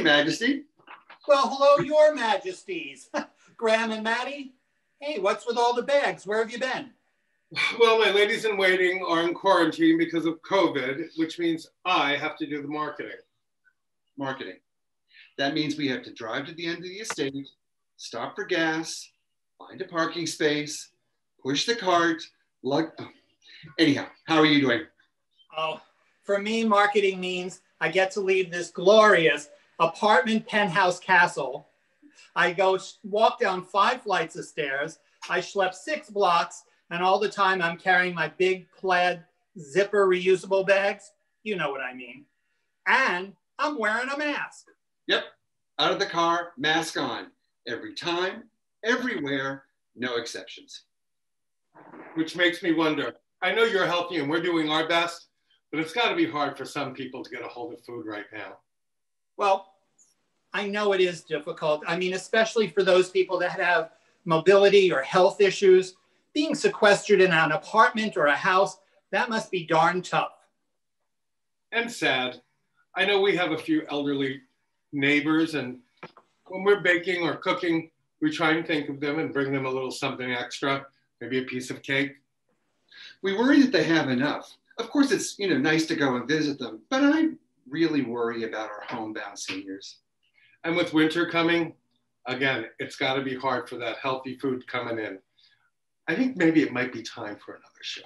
Your Majesty. Well, hello, Your Majesties. Graham and Maddie. Hey, what's with all the bags? Where have you been? Well, my ladies in waiting are in quarantine because of COVID, which means I have to do the marketing. Marketing. That means we have to drive to the end of the estate, stop for gas, find a parking space, push the cart, Anyhow, how are you doing? Oh, for me, marketing means I get to leave this glorious apartment penthouse castle. I go walk down 5 flights of stairs. I schlep 6 blocks, and all the time I'm carrying my big plaid zipper reusable bags. You know what I mean. And I'm wearing a mask. Yep, out of the car, mask on. Every time, everywhere, no exceptions. Which makes me wonder, I know you're healthy and we're doing our best, but it's got to be hard for some people to get a hold of food right now. Well, I know it is difficult. I mean, especially for those people that have mobility or health issues, being sequestered in an apartment or a house, that must be darn tough. And sad. I know we have a few elderly neighbors, and when we're baking or cooking, we try and think of them and bring them a little something extra, maybe a piece of cake. We worry that they have enough. Of course, it's nice to go and visit them, but I really worry about our homebound seniors. And with winter coming, again, it's got to be hard for that healthy food coming in. I think maybe it might be time for another show.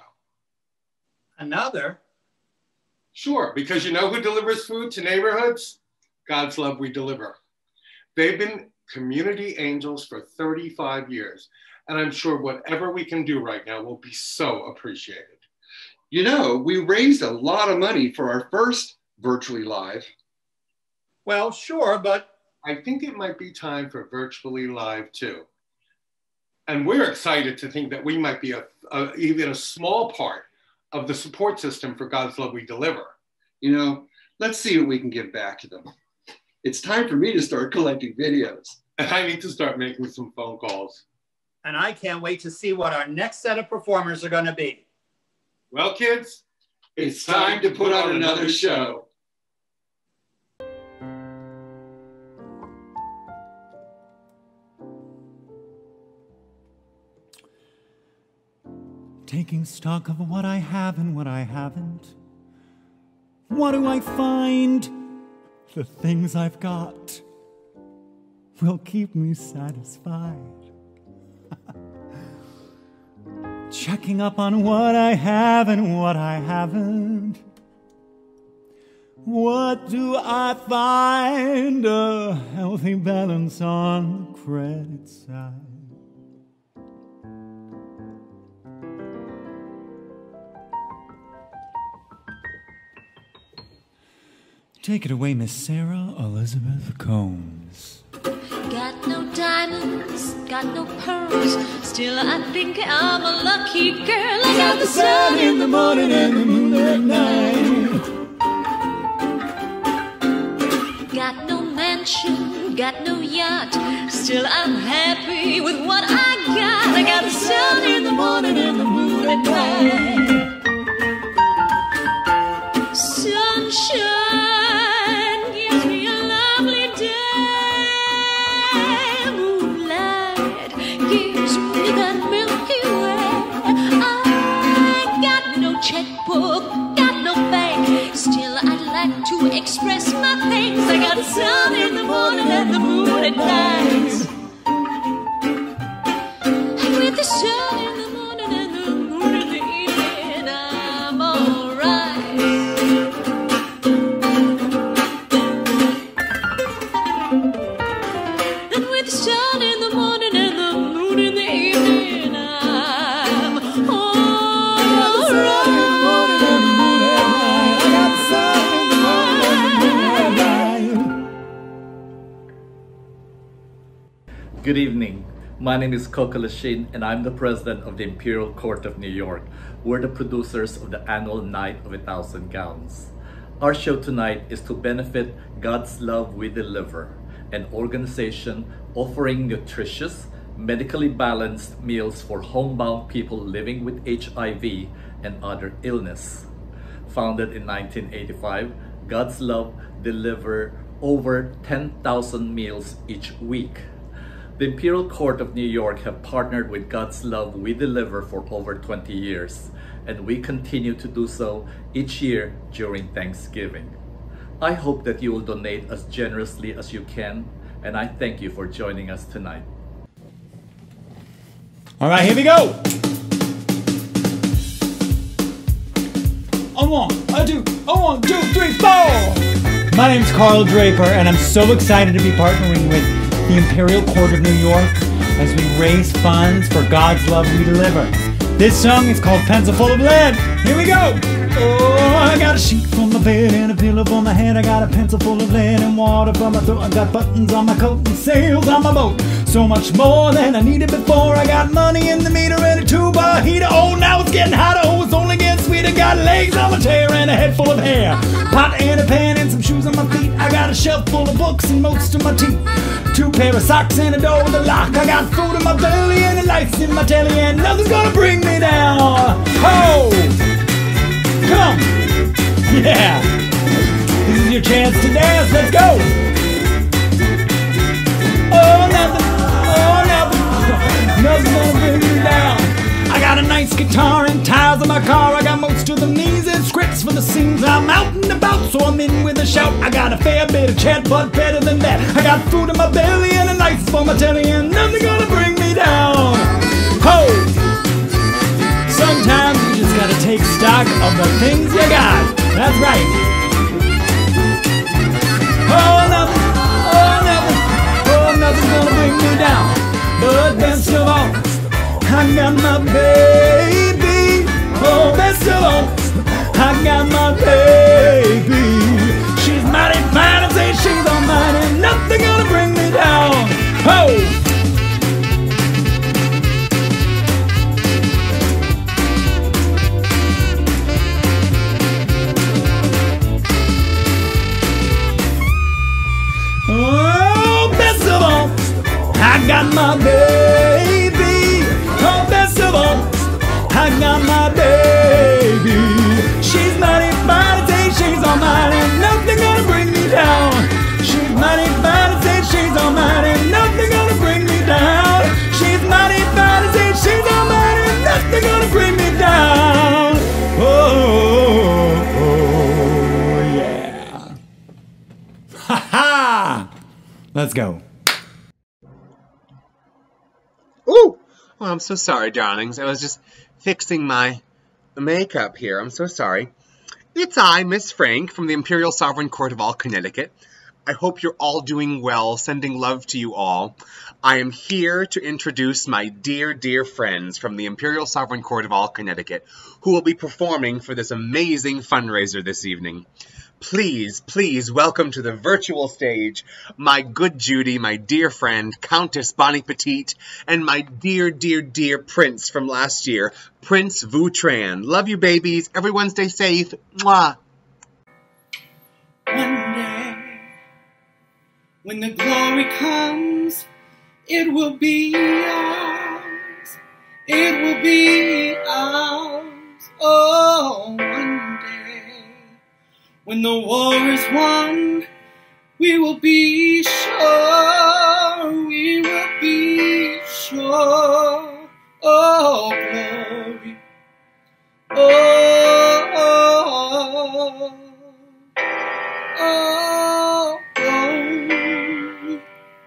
Another? Sure, because you know who delivers food to neighborhoods? God's Love We Deliver. They've been community angels for 35 years, and I'm sure whatever we can do right now will be so appreciated. You know, we raised a lot of money for our first virtually live. Well, sure, but I think it might be time for virtually live too. And we're excited to think that we might be even a small part of the support system for God's Love We Deliver. Let's see what we can give back to them. It's time for me to start collecting videos. And I need to start making some phone calls. And I can't wait to see what our next set of performers are going to be. Well, kids, it's time to put on another show. Taking stock of what I have and what I haven't. What do I find? The things I've got will keep me satisfied. Checking up on what I have and what I haven't. What do I find? A healthy balance on the credit side. Take it away, Miss Sarah Elizabeth Combs. Got no diamonds, got no pearls. Still, I think I'm a lucky girl. I got the sun in the morning and the moon at night. Got no mansion, got no yacht. Still, I'm happy with what I got. I got the sun in the morning and the moon at night. Sunshine. Checkbook, got no bank. Still, I'd like to express my thanks. I got the sun in the morning and the moon at night. And with the sun in the morning and the moon in the evening, I'm alright. And with the sun in the morning and the moon in the evening, I'm alright. Good evening. My name is Coco Lachine and I'm the president of the Imperial Court of New York. We're the producers of the annual Night of 1,000 Gowns. Our show tonight is to benefit God's Love We Deliver, an organization offering nutritious, medically balanced meals for homebound people living with HIV and other illness. Founded in 1985, God's Love Deliver over 10,000 meals each week. The Imperial Court of New York have partnered with God's Love We Deliver for over 20 years, and we continue to do so each year during Thanksgiving. I hope that you will donate as generously as you can, and I thank you for joining us tonight. All right, here we go. A one, a two, 3, 4. My name's Carl Draper, and I'm so excited to be partnering with the Imperial Court of New York as we raise funds for God's Love We Deliver. This song is called Pencil Full of Lead. Here we go. Oh, I got a sheet for my bed and a pillow for my head. I got a pencil full of lead and water for my throat. I got buttons on my coat and sails on my boat. So much more than I needed before. I got money in the meter and a 2-bar heater. Oh, now it's getting hotter. Oh, it's only getting sweeter. Got legs on my chair and a head full of hair. Pot and a pan and some shoes on my feet. I got a shelf full of books and most of my teeth. 2 pair of socks and a door with a lock. I got food in my belly and the lights in my telly, and nothing's gonna bring me down. Oh! Come! Yeah! This is your chance to dance. Let's go! Oh, nothing! Nothing's gonna bring me down. I got a nice guitar and tires in my car. I got most of the means and scripts for the scenes I'm out and about, so I'm in with a shout. I got a fair bit of chat, but better than that, I got food in my belly and a lights for my telly, and nothing's gonna bring me down. Ho! Sometimes you just gotta take stock of the things you got. That's right. Nothing's gonna bring me down. But best of all, I got my baby. Oh, best of all, I got my baby. She's mighty fine and say she's all mine, and nothing gonna bring me down. Oh! I got my baby. Oh, best of all, I got my baby. She's mighty fine and say she's all mine, and nothing gonna bring me down. She's mighty fine and say she's all mine, and nothing gonna bring me down. She's mighty fine and say she's all mine, and nothing gonna bring me down. Oh, yeah. Ha ha! Let's go. Ooh! Oh, I'm so sorry, darlings. I was just fixing my makeup here. I'm so sorry. It's I, Miss Frank, from the Imperial Sovereign Court of all Connecticut. I hope you're all doing well, sending love to you all. I am here to introduce my dear, dear friends from the Imperial Sovereign Court of all Connecticut, who will be performing for this amazing fundraiser this evening. Please, please welcome to the virtual stage my good Judy, my dear friend, Countess Bonnie Petite, and my dear, dear, dear Prince from last year, Prince Vu-Tran. Love you, babies. Everyone stay safe. Mwah. One day, when the glory comes, it will be ours. It will be ours. Oh, one day. When the war is won, we will be sure, we will be sure. Oh, glory. Oh, glory.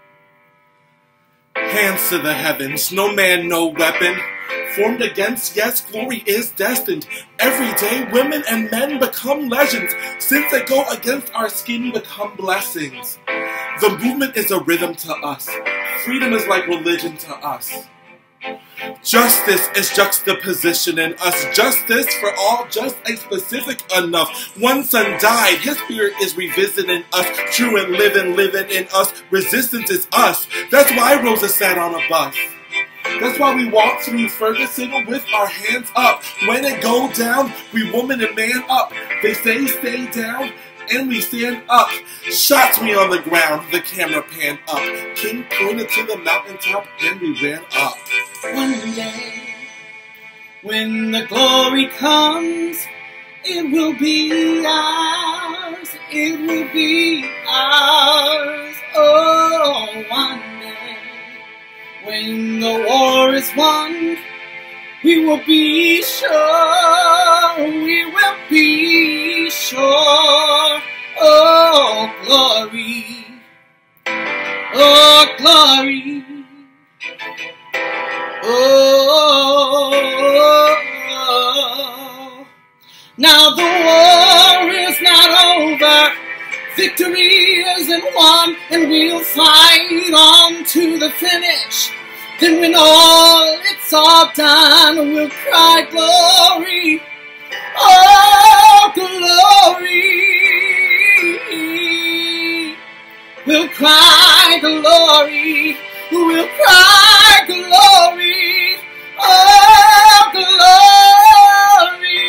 Hands to the heavens, no man, no weapon. Formed against, yes, glory is destined. Every day, women and men become legends. Sins that go against our skin become blessings. The movement is a rhythm to us. Freedom is like religion to us. Justice is juxtaposition in us. Justice for all, just ain't specific enough. One son died, his spirit is revisiting us. True and living in us. Resistance is us. That's why Rosa sat on a bus. That's why we walk through Ferguson with our hands up. When it go down, we woman and man up. They say stay down, and we stand up. Shots me on the ground, the camera panned up. King pointed to the mountaintop, and we ran up. One day, when the glory comes, It will be ours. It will be ours. Oh, one day when the war is won, we will be sure. We will be sure. Oh, glory. Oh, glory. Oh, now the war is not over. Victory isn't won, and we'll fight on to the finish. Then when it's all done, we'll cry glory. Oh, glory. We'll cry glory. We'll cry glory. Oh, glory.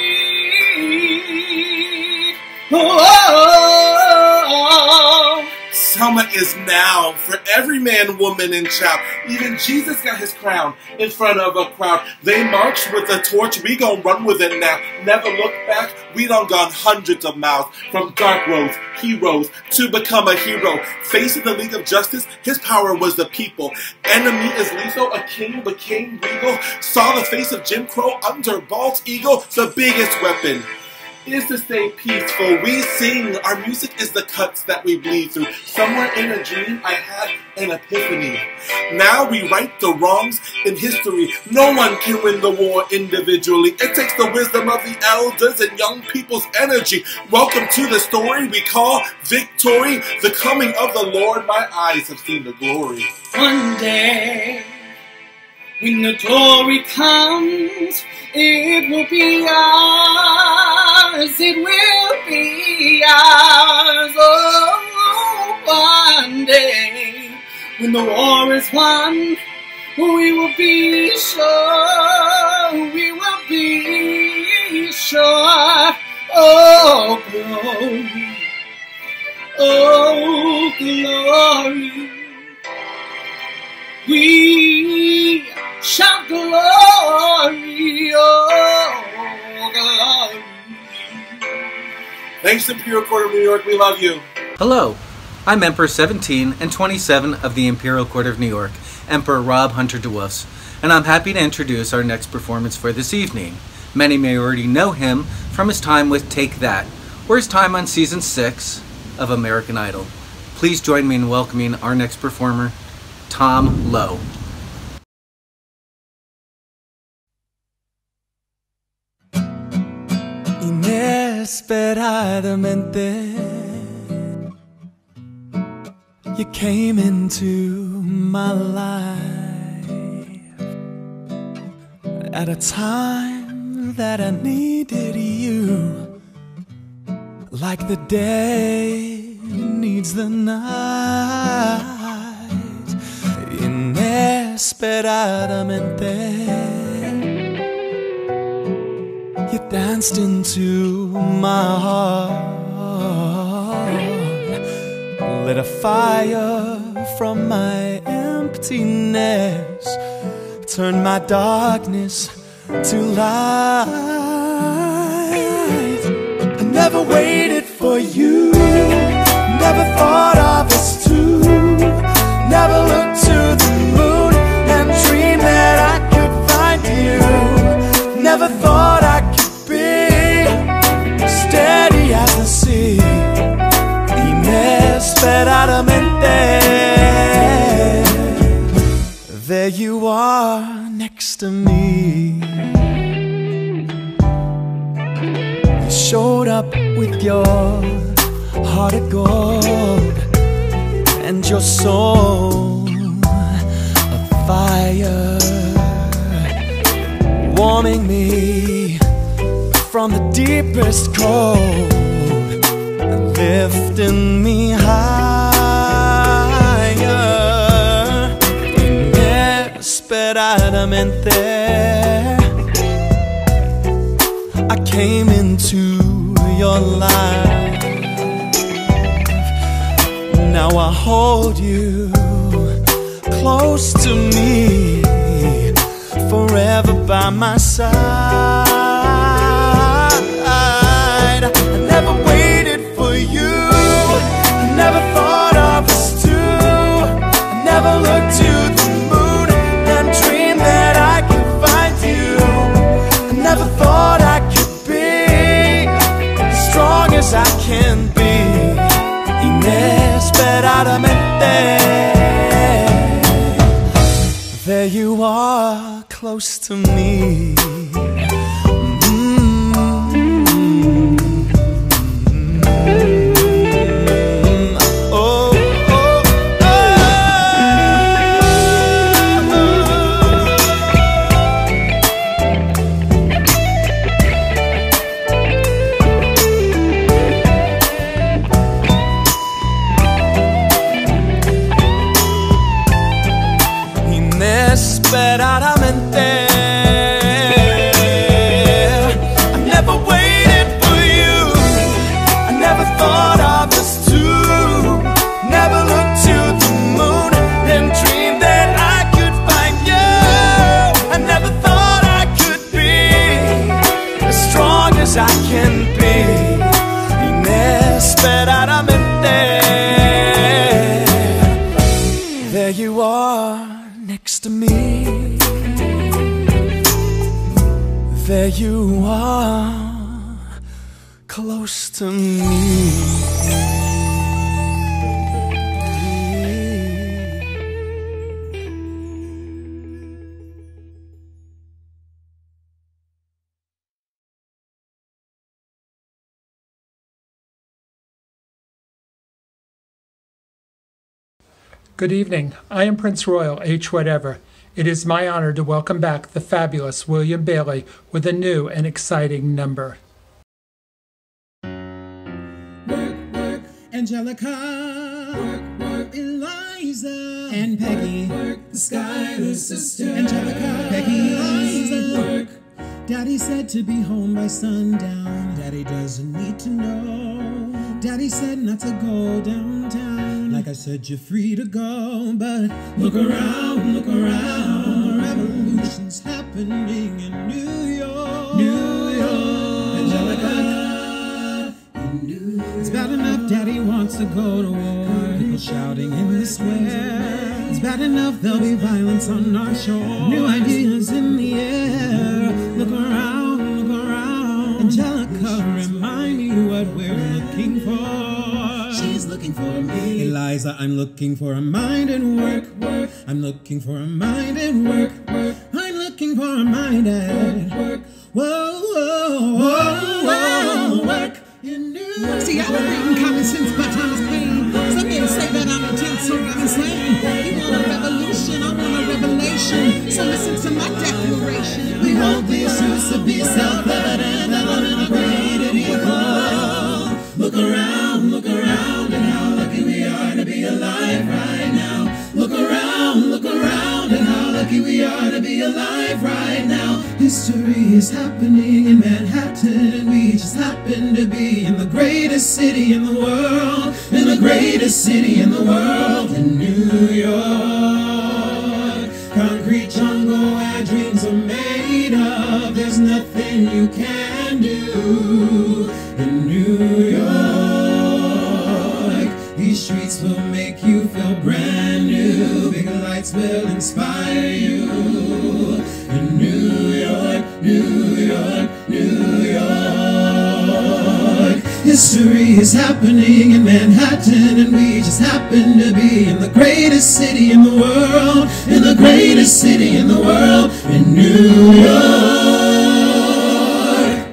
Oh. Summer is now for every man, woman, and child. Even Jesus got his crown in front of a crowd. They marched with a torch. We gon' run with it now. Never look back. We done gone hundreds of miles. From dark roads, heroes, to become a hero. Facing the League of Justice, his power was the people. Enemy is lethal. A king became regal. Saw the face of Jim Crow under bald eagle. The biggest weapon is to stay peaceful. We sing. Our music is the cuts that we bleed through. Somewhere in a dream, I had an epiphany. Now we right the wrongs in history. No one can win the war individually. It takes the wisdom of the elders and young people's energy. Welcome to the story we call victory. The coming of the Lord. My eyes have seen the glory. One day, when the glory comes, it will be ours. It will be ours. Oh, one day, when the war is won, we will be sure. We will be sure. Oh, glory. Oh, glory. We shout glory, oh, glory. Thanks, Imperial Court of New York. We love you. Hello, I'm Emperor 17 and 27 of the Imperial Court of New York, Emperor Rob Hunter DeWolfs, and I'm happy to introduce our next performance for this evening. Many may already know him from his time with Take That, or his time on Season 6 of American Idol. Please join me in welcoming our next performer, Tom Lowe. Inesperadamente, you came into my life at a time that I needed you, like the day needs the night. Inesperadamente, you danced into my heart, lit a fire from my emptiness, turned my darkness to light. I never waited for you, never thought of us two, never looked to the moon and dreamed that I could find you, never thought I could be steady as the sea. Inesperadamente, there you are next to me. You showed up with your heart of gold and your soul of fire, warming me from the deepest cold and lifting me higher. Inesperadamente, I came into your life. Now I hold you close to me, forever by my side. you are close to me. Inesperadamente, I never waited for you. I never thought of us two. Never looked to the moon and dreamed that I could find you. I never thought I could be as strong as I can be. Inesperadamente, there you are next to me. There you are, close to me. Good evening. I am Prince Royal H. Whatever. It is my honor to welcome back the fabulous William Bailey with a new and exciting number. Work, work, Angelica. Work, work, Eliza. And Peggy. Work, the Schuyler sister. Angelica, Peggy, Eliza. Work. Daddy said to be home by sundown. Daddy doesn't need to know. Daddy said not to go downtown. Like I said, you're free to go, but look around, look around. Revolution's happening in New York. New York. Angelica. In New York. It's bad enough Daddy wants to go to war. People shouting in the square. It's bad enough there'll be violence on our shore. New ideas in the air. Look around, look around. Angelica, remind me what we're looking for. She's looking for me. Eliza, I'm looking for a mind and work, work. I'm looking for a mind and work, work. I'm looking for a mind and work. Whoa, whoa, whoa, whoa, work. See, I've been reading common sense by Thomas Paine. Some men say that I'm intense or I'm insane. You want a revolution, I want a revelation. So listen to my declaration. We hold these truths to be self-evident that unintegrated equal. Look around, and how lucky we are to be alive right now. Look around, and how lucky we are to be alive right now. History is happening in Manhattan, and we just happen to be in the greatest city in the world. In the greatest city in the world, in New York. Concrete jungle where dreams are made of. There's nothing you can do in New York. These streets will make you feel brand new. Big lights will inspire you. In New York, New York, New York. History is happening in Manhattan, and we just happen to be in the greatest city in the world. In the greatest city in the world, in New York.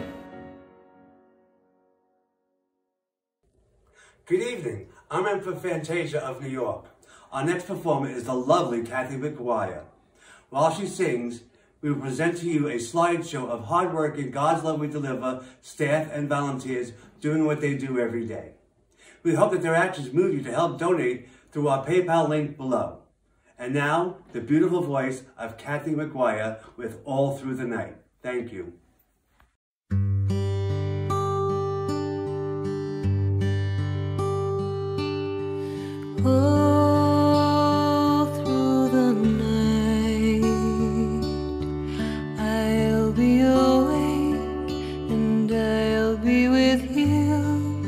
Good evening. I'm Emperor Fantasia of New York. Our next performer is the lovely Kathy McGuire. While she sings, we will present to you a slideshow of hard-working God's Love We Deliver staff and volunteers doing what they do every day. We hope that their actions move you to help donate through our PayPal link below. And now, the beautiful voice of Kathy McGuire with All Through the Night. Thank you. All through the night, I'll be awake and I'll be with you.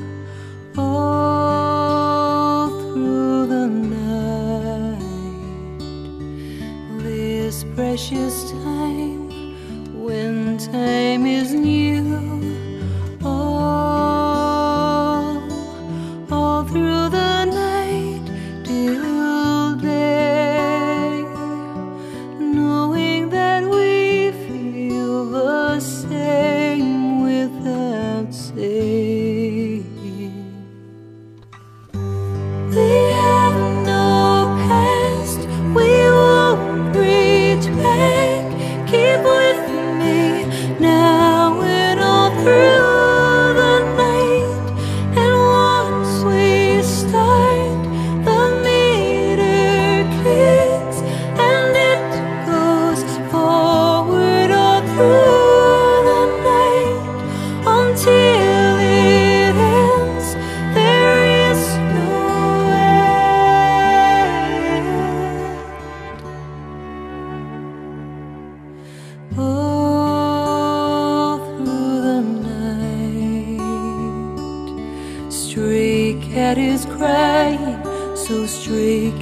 All through the night, this precious time when time is new. All through the night till day, no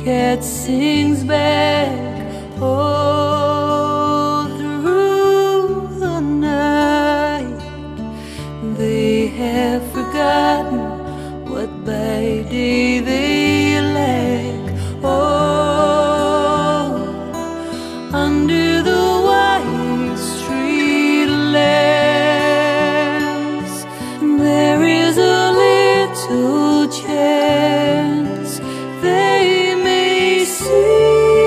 cat sings back all through the night. They have forgotten what by day they lack. Oh, under the white street lamps, there is a little chance they may see.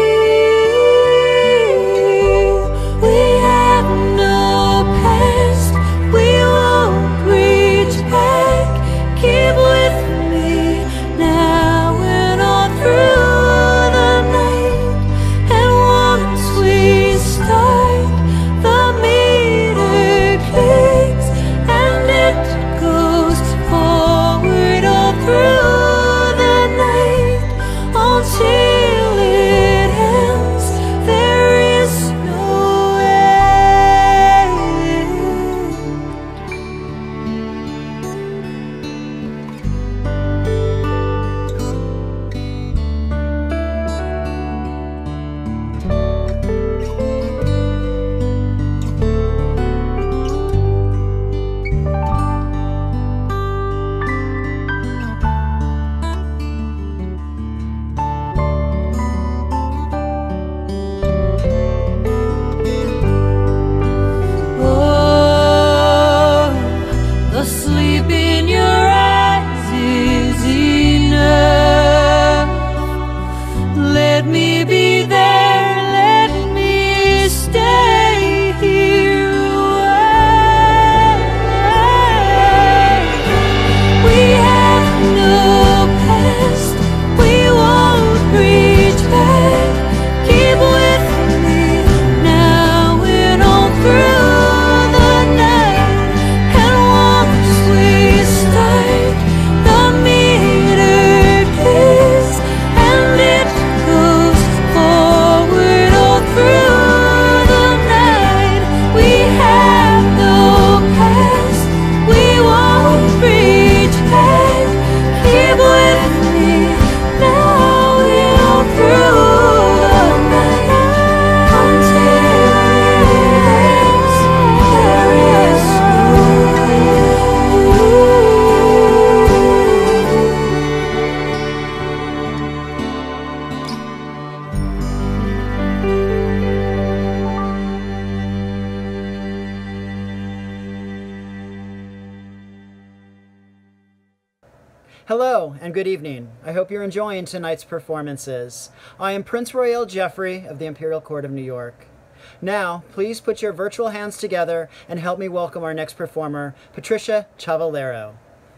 We have no past, we won't reach back. Keep with me now and all through the night. And once we start, the meter clicks and it goes forward all through the night until it ends. There is no end. Oh, the sleep in your eyes is enough. Let me be there, let me stay here a while. We have no past, we won't reach back. Keep with me now and all through the night. And once we start, the meter clicks and it goes forward all through the night. We have no past, we won't reach back. Keep with me now and all through the night until there is no Hello and good evening. I hope you're enjoying tonight's performances. I am Prince Royal Jeffrey of the Imperial Court of New York. Now, please put your virtual hands together and help me welcome our next performer, Patricia Chavallero.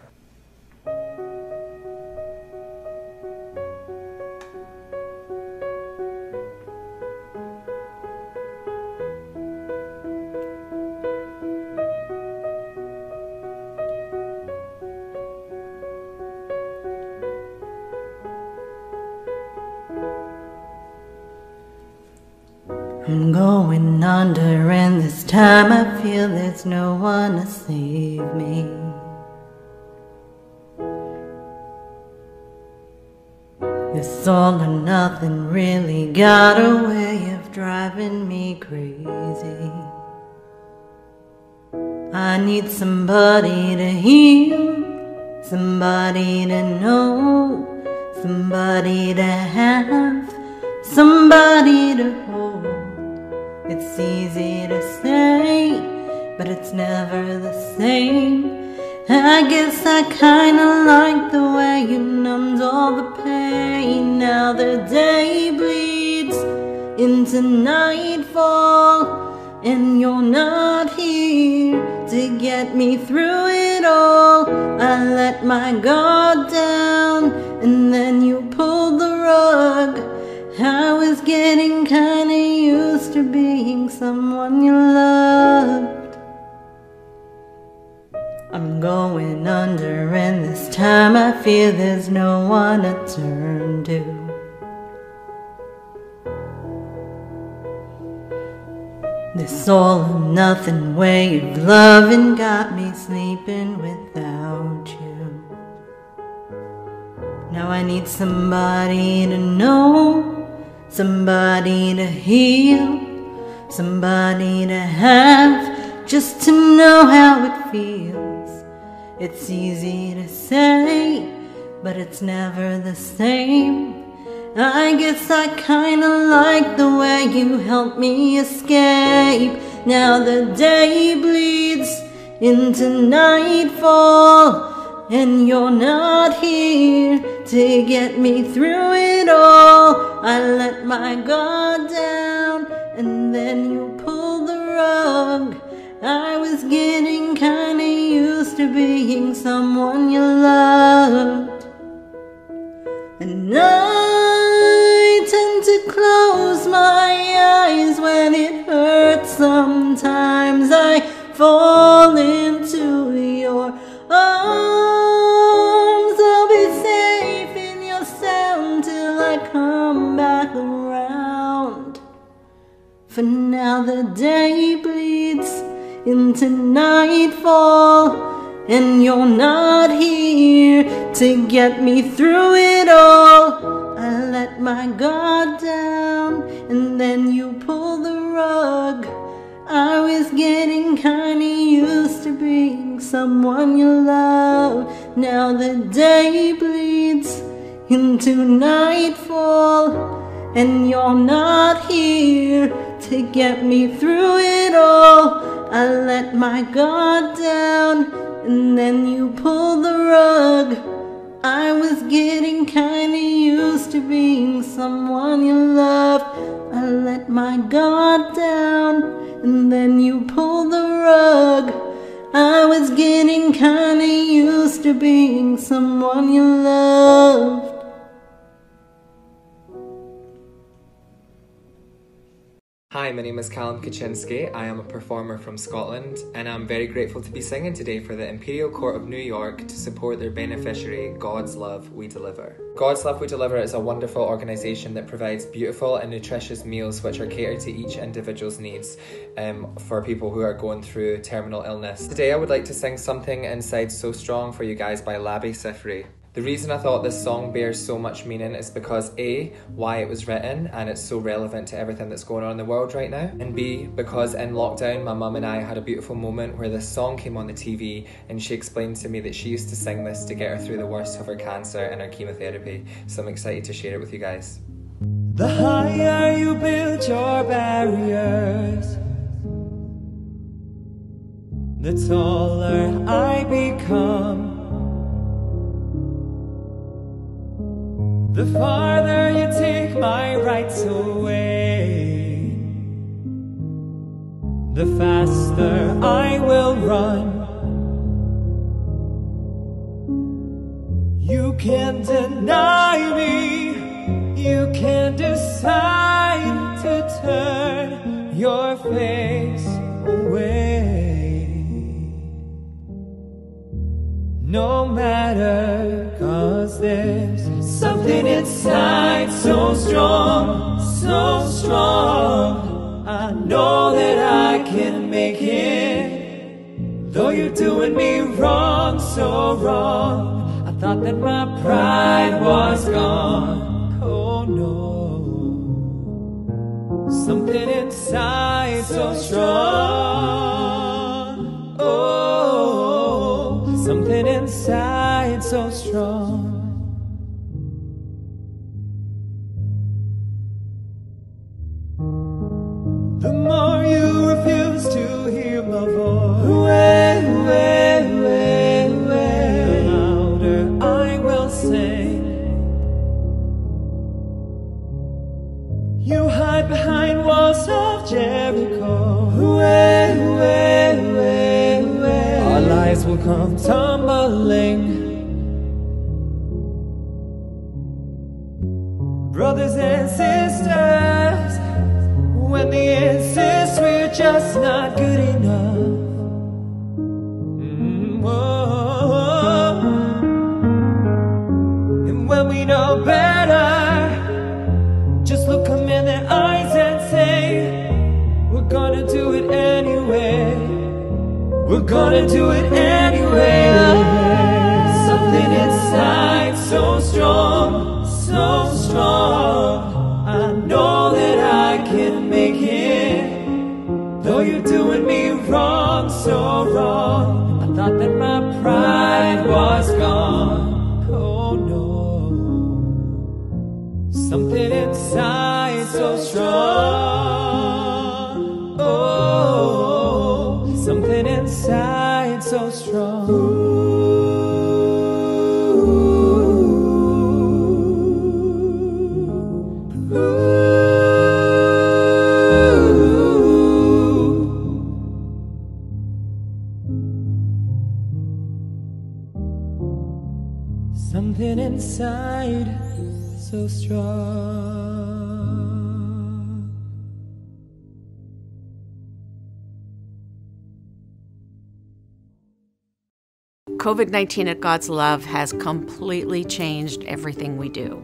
I'm going under, and this time I feel there's no one to save me. This all or nothing really got a way of driving me crazy. I need somebody to heal, somebody to know, somebody to have, somebody to hold. It's easy to say, but it's never the same. I guess I kinda like the way you numbed all the pain. Now the day bleeds into nightfall, and you're not here to get me through it all. I let my guard down, and then you pulled the rug. I was getting kinda used to being someone you loved. I'm going under, and this time I fear there's no one to turn to. This all or nothing way of loving got me sleeping without you. Now Now I need somebody to know, somebody to heal, somebody to have, just to know how it feels. It's easy to say, but it's never the same. I guess I kinda like the way you help me escape. Now the day bleeds into nightfall, and you're not here to get me through it all. I let my guard down, and then you pulled the rug. I was getting kinda used to being someone you loved, and I tend to close my eyes when it hurts. Sometimes I fall into your arms. I'll be safe in your sound till I come back around. For now the day bleeds into nightfall, and you're not here to get me through it all. I let my guard down, and then you pulled the rug. I was getting kinda used to being someone you love. Now the day bleeds into nightfall, and you're not here to get me through it all. I let my guard down, and then you pulled the rug. I was getting kinda used to being someone you loved. I let my guard down, and then you pulled the rug. I was getting kinda used to being someone you loved. Hi, my name is Callum Kaczynski. I am a performer from Scotland, and I'm very grateful to be singing today for the Imperial Court of New York to support their beneficiary, God's Love We Deliver. God's Love We Deliver is a wonderful organisation that provides beautiful and nutritious meals which are catered to each individual's needs for people who are going through terminal illness. Today I would like to sing Something Inside So Strong for you guys by Labi. The reason I thought this song bears so much meaning is because A, why it was written and it's so relevant to everything that's going on in the world right now, and B, because in lockdown my mum and I had a beautiful moment where this song came on the TV and she explained to me that she used to sing this to get her through the worst of her cancer and her chemotherapy, so I'm excited to share it with you guys. The higher you build your barriers, the taller I become. The farther you take my rights away, the faster I will run. You can't deny me, you can't decide to turn your face away. No matter, 'cause there's something inside so strong, so strong. I know that I can make it, though you're doing me wrong, so wrong. I thought that my pride was gone, oh no. Something inside so strong, oh, something inside so strong. The more you refuse to hear my voice, the louder I will sing. You hide behind walls of Jericho, our lies will come tumbling. Brothers and sisters, when they insist we're just not good enough. And when we know better, just look them in their eyes and say, we're gonna do it anyway. We're gonna do it anyway. Something inside so strong, so strong. Oh, something inside so strong. Something inside so strong. COVID-19 at God's Love has completely changed everything we do.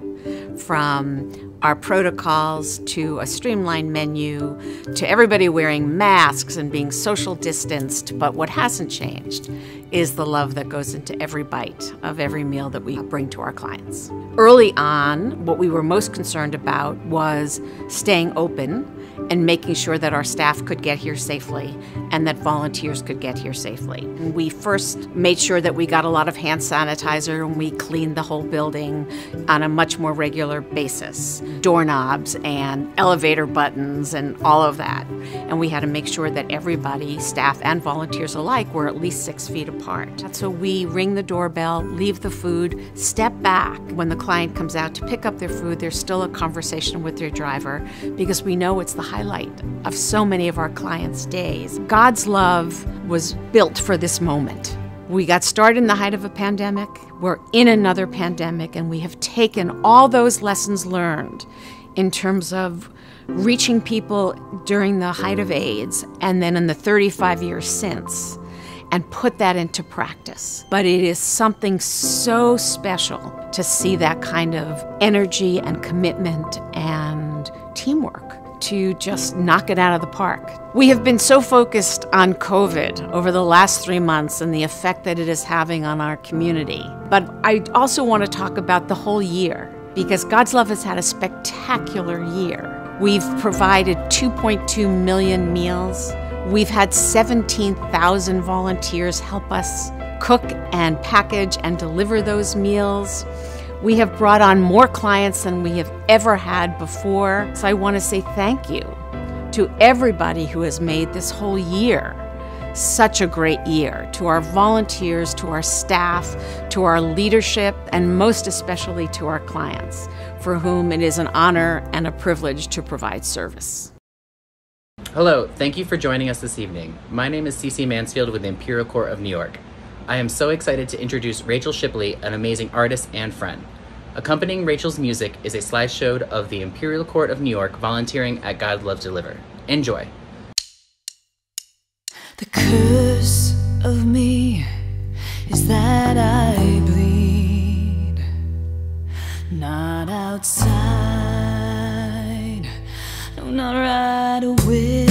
From our protocols to a streamlined menu to everybody wearing masks and being social distanced. But what hasn't changed is the love that goes into every bite of every meal that we bring to our clients. Early on, what we were most concerned about was staying open and making sure that our staff could get here safely and that volunteers could get here safely. We first made sure that we got a lot of hand sanitizer and we cleaned the whole building on a much more regular basis. Doorknobs and elevator buttons and all of that. And we had to make sure that everybody, staff and volunteers alike, were at least 6 feet apart. So we ring the doorbell, leave the food, step back. When the client comes out to pick up their food, there's still a conversation with their driver because we know it's the highlight of so many of our clients' days. God's Love was built for this moment. We got started in the height of a pandemic, we're in another pandemic, and we have taken all those lessons learned in terms of reaching people during the height of AIDS and then in the 35 years since, and put that into practice. But it is something so special to see that kind of energy and commitment and teamwork to just knock it out of the park. We have been so focused on COVID over the last 3 months and the effect that it is having on our community. But I also want to talk about the whole year, because God's Love has had a spectacular year. We've provided 2.2 million meals. We've had 17,000 volunteers help us cook and package and deliver those meals. We have brought on more clients than we have ever had before. So I want to say thank you to everybody who has made this whole year such a great year, to our volunteers, to our staff, to our leadership, and most especially to our clients, for whom it is an honor and a privilege to provide service. Hello, thank you for joining us this evening. My name is Cece Mansfield with the Imperial Court of New York. I am so excited to introduce Rachel Shipley, an amazing artist and friend. Accompanying Rachel's music is a slideshow of the Imperial Court of New York volunteering at God Love Deliver. Enjoy. The curse of me is that I bleed, not outside, no, not right away.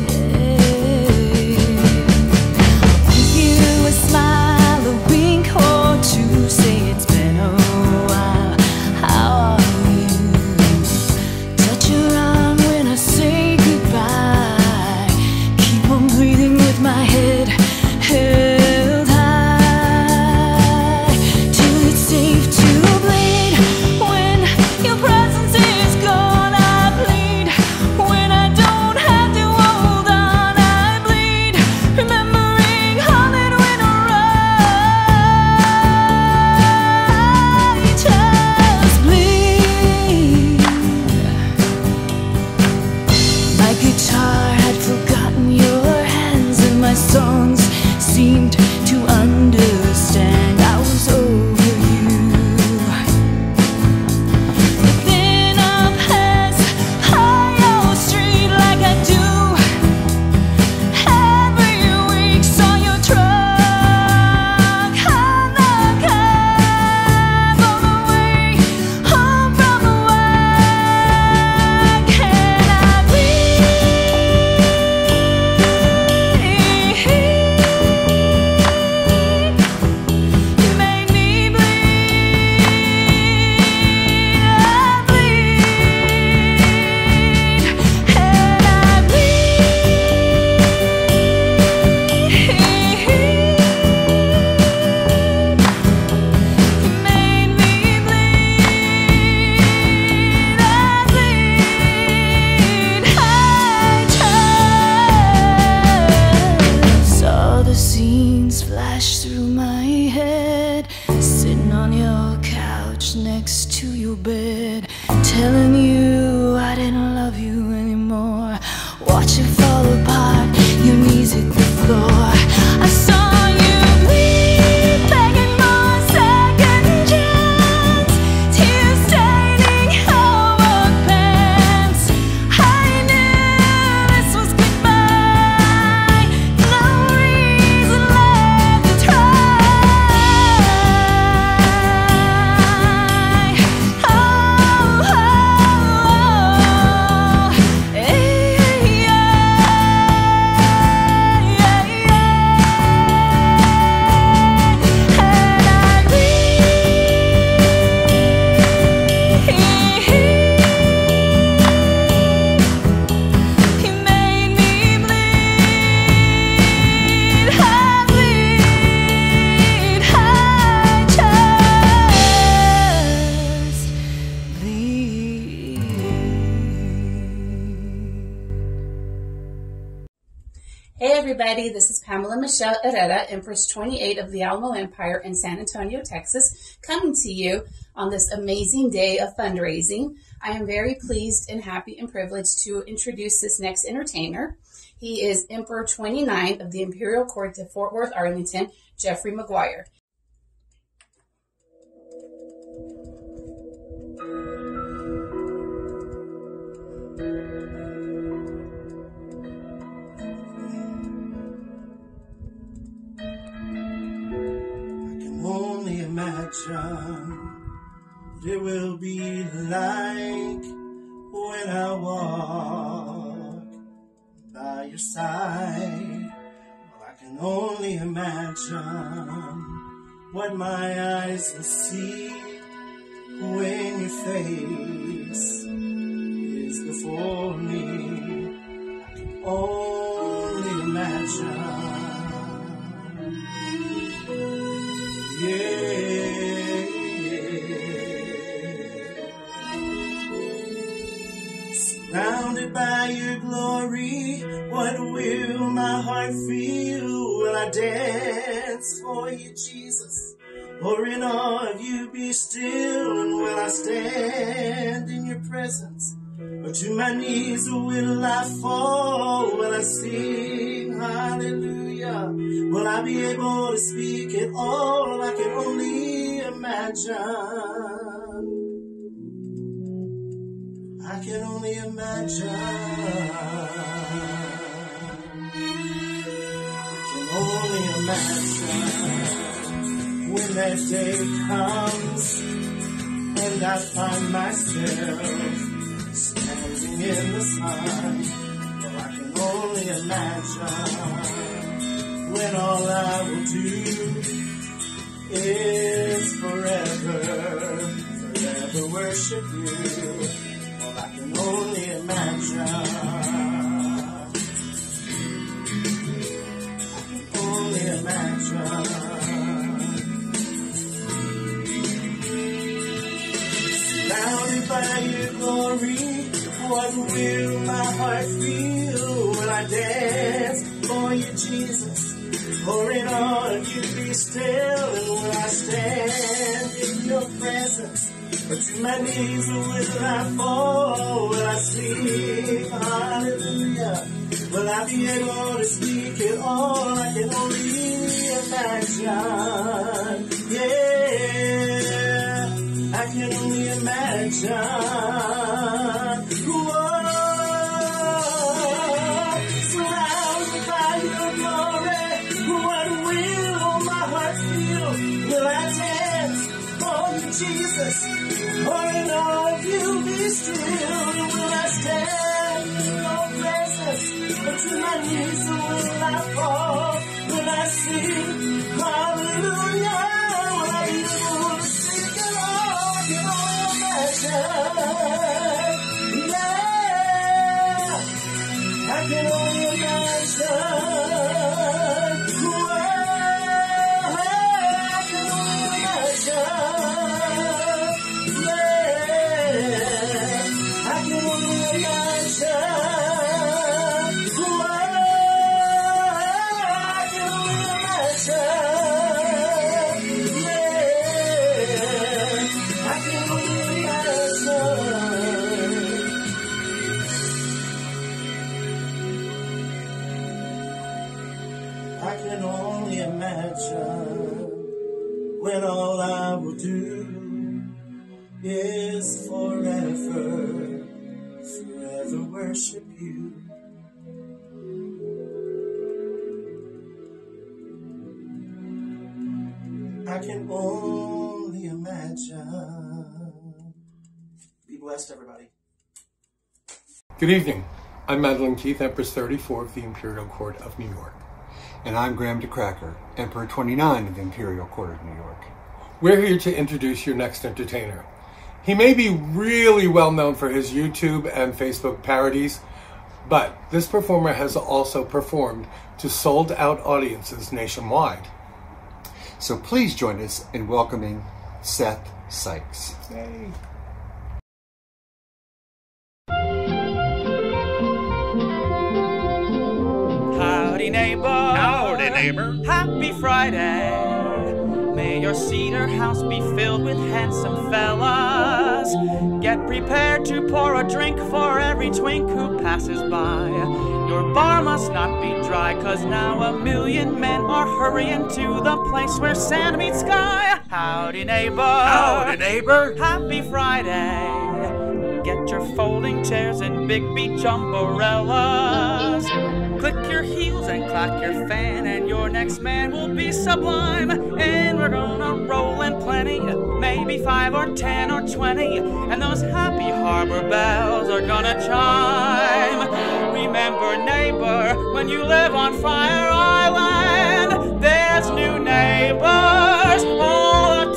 I'll give you a smile, a wink or two, say it's been a while, how are you? Touch your arm when I say goodbye, keep on breathing with my head held high, till it's safe to bleed. When your presence is gone, I bleed. When I don't have to hold on, I bleed. Remembering all that went awry, just bleed. My guitar had forgotten your hands, and my songs seemed to understand I was over you. But then I'll pass high your street like I do every week. Saw your truck on the cab on the way home from work, and I bleed. Hey everybody, this is Pamela Michelle Herrera, Empress 28 of the Alamo Empire in San Antonio, Texas, coming to you on this amazing day of fundraising. I am very pleased and happy and privileged to introduce this next entertainer. He is Emperor 29 of the Imperial Court of Fort Worth, Arlington, Jeffrey McGuire. Only imagine what it will be like when I walk by your side. Well, I can only imagine what my eyes will see when your face is before me. I can only imagine. Surrounded by your glory, what will my heart feel? Will I dance for you, Jesus? Or in awe of you be still? And will I stand in your presence? Or to my knees will I fall? Will I sing hallelujah? Will I be able to speak it all? I can only imagine. I can only imagine. I can only imagine when that day comes and I find myself standing in the sun. Well, I can only imagine when all I will do is forever worship you. Well, I can only imagine. I can only imagine. Surrounded by your glory, what will my heart feel? Will I dance for you, Jesus? Or in awe of you be still? And will I stand in your presence? Or to my knees will I fall? Will I sing hallelujah? Will I be able to speak it all? I can only imagine. Yeah, I can only imagine. Surrounded by your glory, what will my heart feel? Will I dance for you, Jesus? Or in all of you be still? Will I stand in your presence? Or to my knees will I fall? Will I sing hallelujah? Will I be able to sing it all? I can only imagine. Yeah, I can only imagine. When all I will do is forever worship you. I can only imagine. Be blessed, everybody. Good evening. I'm Madelyn Keyth, Empress 34 of the Imperial Court of New York. And I'm Graham DeCracker, Emperor 29 of the Imperial Court of New York. We're here to introduce your next entertainer. He may be really well known for his YouTube and Facebook parodies, but this performer has also performed to sold-out audiences nationwide. So please join us in welcoming Seth Sykes. Yay. Howdy Howdy neighbor. Howdy neighbor. Happy Friday. May your cedar house be filled with handsome fellas. Get prepared to pour a drink for every twink who passes by. Your bar must not be dry, 'cause now 1,000,000 men are hurrying to the place where sand meets sky. Howdy neighbor. Howdy neighbor. Happy Friday. Get your folding chairs and big beach umbrellas. Click your heels and clack your fan, and your next man will be sublime. And we're gonna roll in plenty, maybe 5 or 10 or 20, and those happy harbor bells are gonna chime. Remember, neighbor, when you live on Fire Island, there's new neighbors all the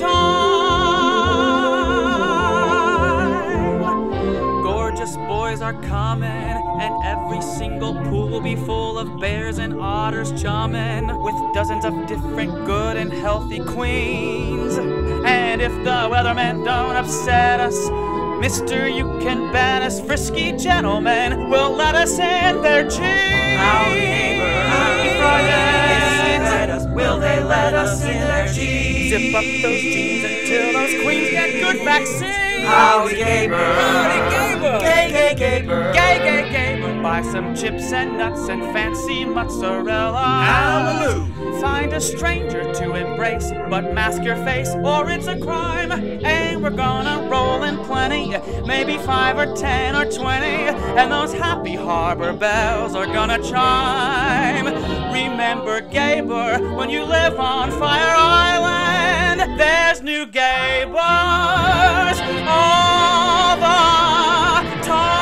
time. Gorgeous boys are coming, and every single pool will be full of bears and otters chumming, with dozens of different good and healthy queens. And if the weathermen don't upset us, Mister, you can bet us frisky gentlemen will let us in their jeans. Howdy neighbor. Happy Friday. Will they let us in their jeans? Zip up those jeans until those queens get good vaccines. Howdy Gaber. Howdy Gaber. Gay, gay, Gaber. Gay, gay, Gaber. Buy some chips and nuts and fancy mozzarella. Hallelujah. Find a stranger to embrace, but mask your face or it's a crime. And we're gonna roll in plenty, maybe 5 or 10 or 20, and those happy harbor bells are gonna chime. Remember, Gaber, when you live on Fire Island, there's new Gabers all the time.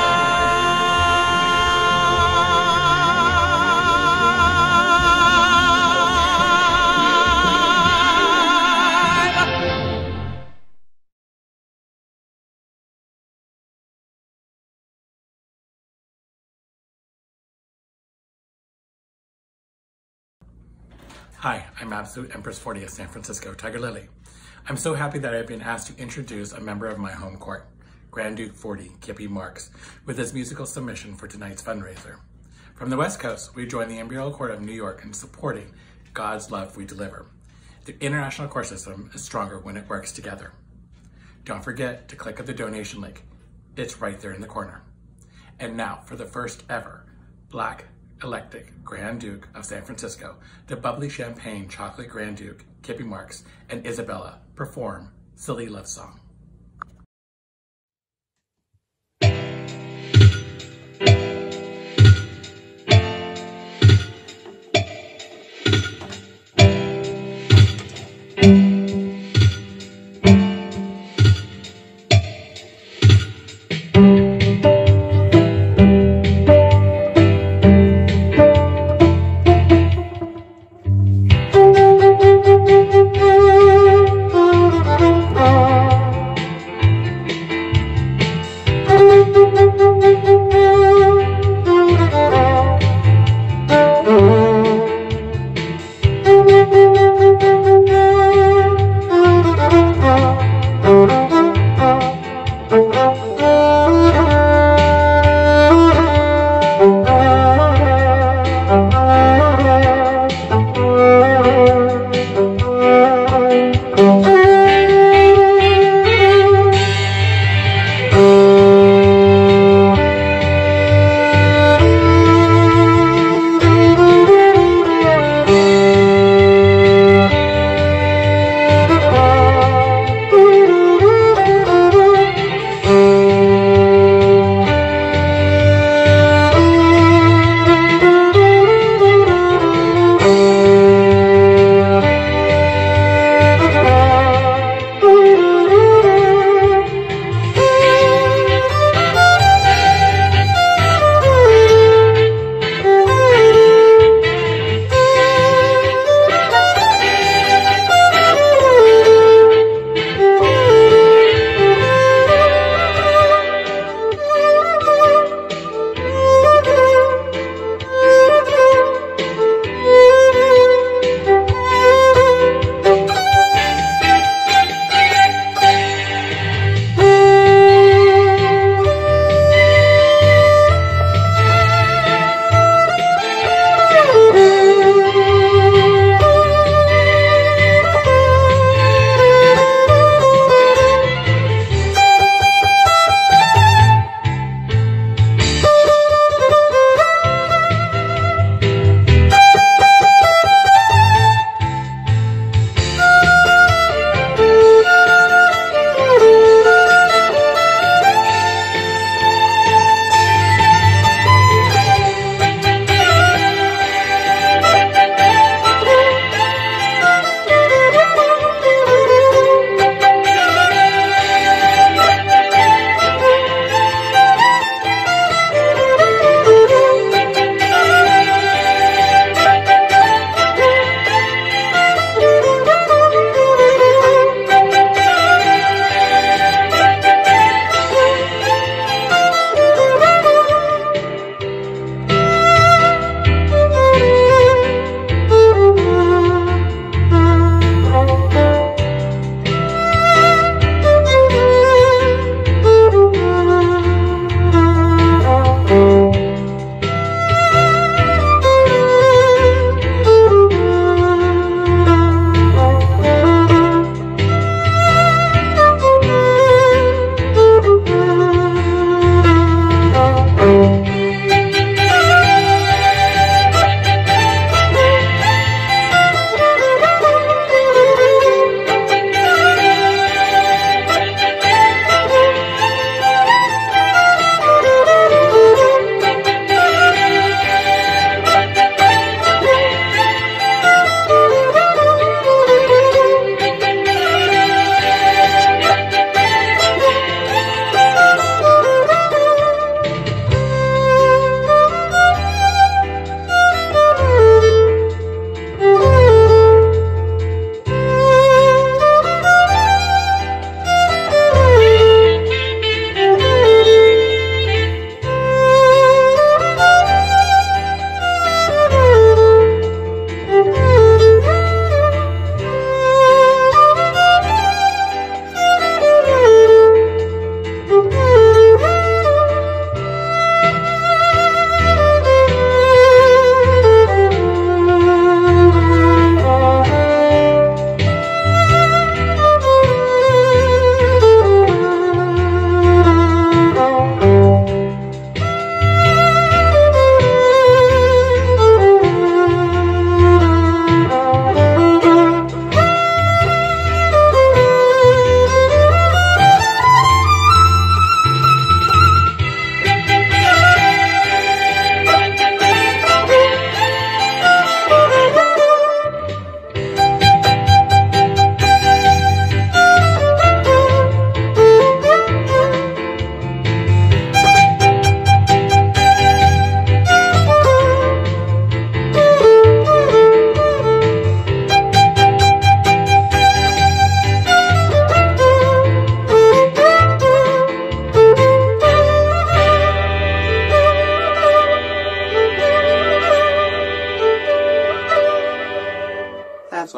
Hi, I'm Absolute Empress 40 of San Francisco, Tiger Lily. I'm so happy that I've been asked to introduce a member of my home court, Grand Duke 40, Kippy Marks, with his musical submission for tonight's fundraiser. From the West Coast, we join the Imperial Court of New York in supporting God's Love We Deliver. The international court system is stronger when it works together. Don't forget to click on the donation link. It's right there in the corner. And now, for the first ever Black elected Grand Duke of San Francisco, the bubbly champagne chocolate Grand Duke, Kippy Marks, and Isabella perform Silly Love Song.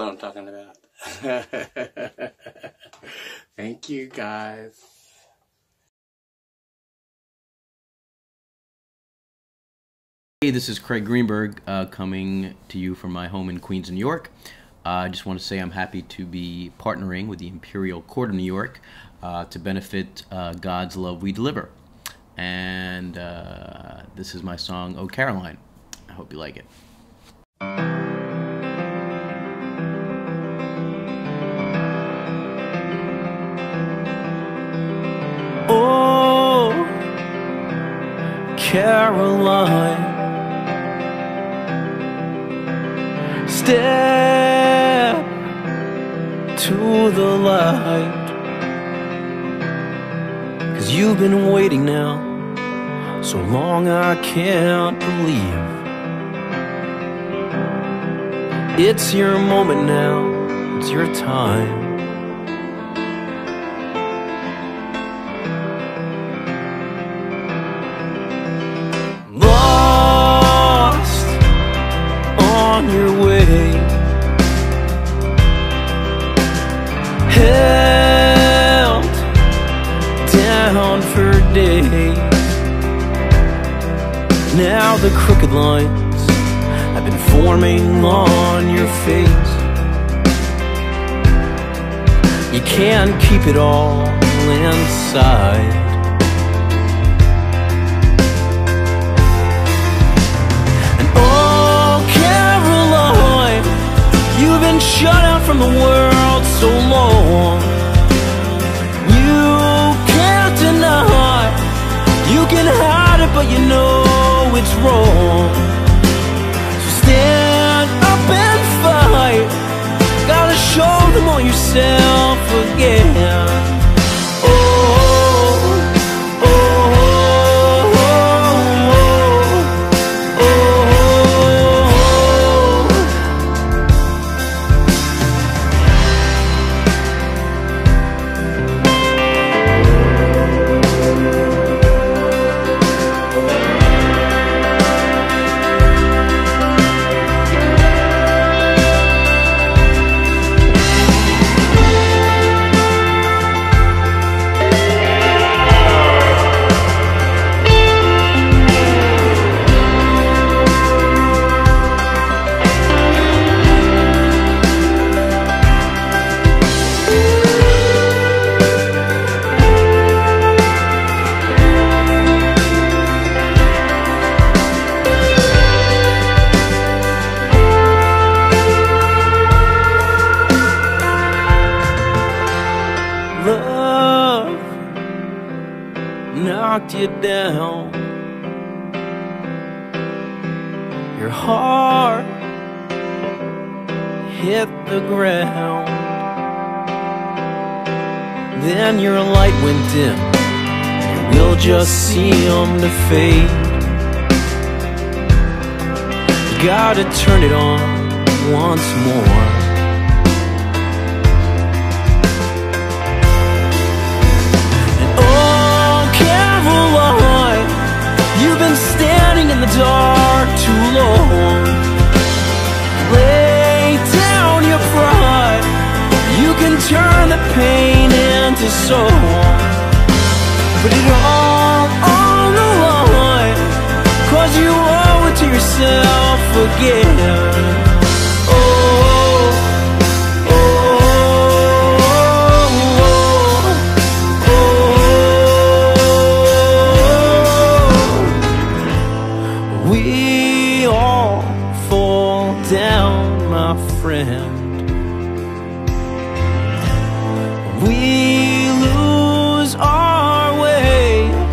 what I'm talking about. Thank you, guys. Hey, this is Craig Greenberg coming to you from my home in Queens, New York. I just want to say I'm happy to be partnering with the Imperial Court of New York to benefit God's Love We Deliver. And this is my song, Oh Caroline. I hope you like it. Oh, Caroline, step to the light, 'cause you've been waiting now so long I can't believe it's your moment now, it's your time. Lost on your way, held down for days. Now the crooked lines have been forming on your face. You can't keep it all inside. And oh, Caroline, you've been shut out from the world so long. You can't deny, you can hide it, but you know it's wrong. So stand up and fight, gotta show them all yourself again. Oh, oh, oh, oh, oh, love knocked you down. Your heart hit the ground. Then your light went dim, and we'll just seem to fade. You gotta turn it on once more. You've been standing in the dark too long. Lay down your pride, you can turn the pain into song. Put it all on the line, 'cause you owe it to yourself again. We all fall down, my friend. We lose our way,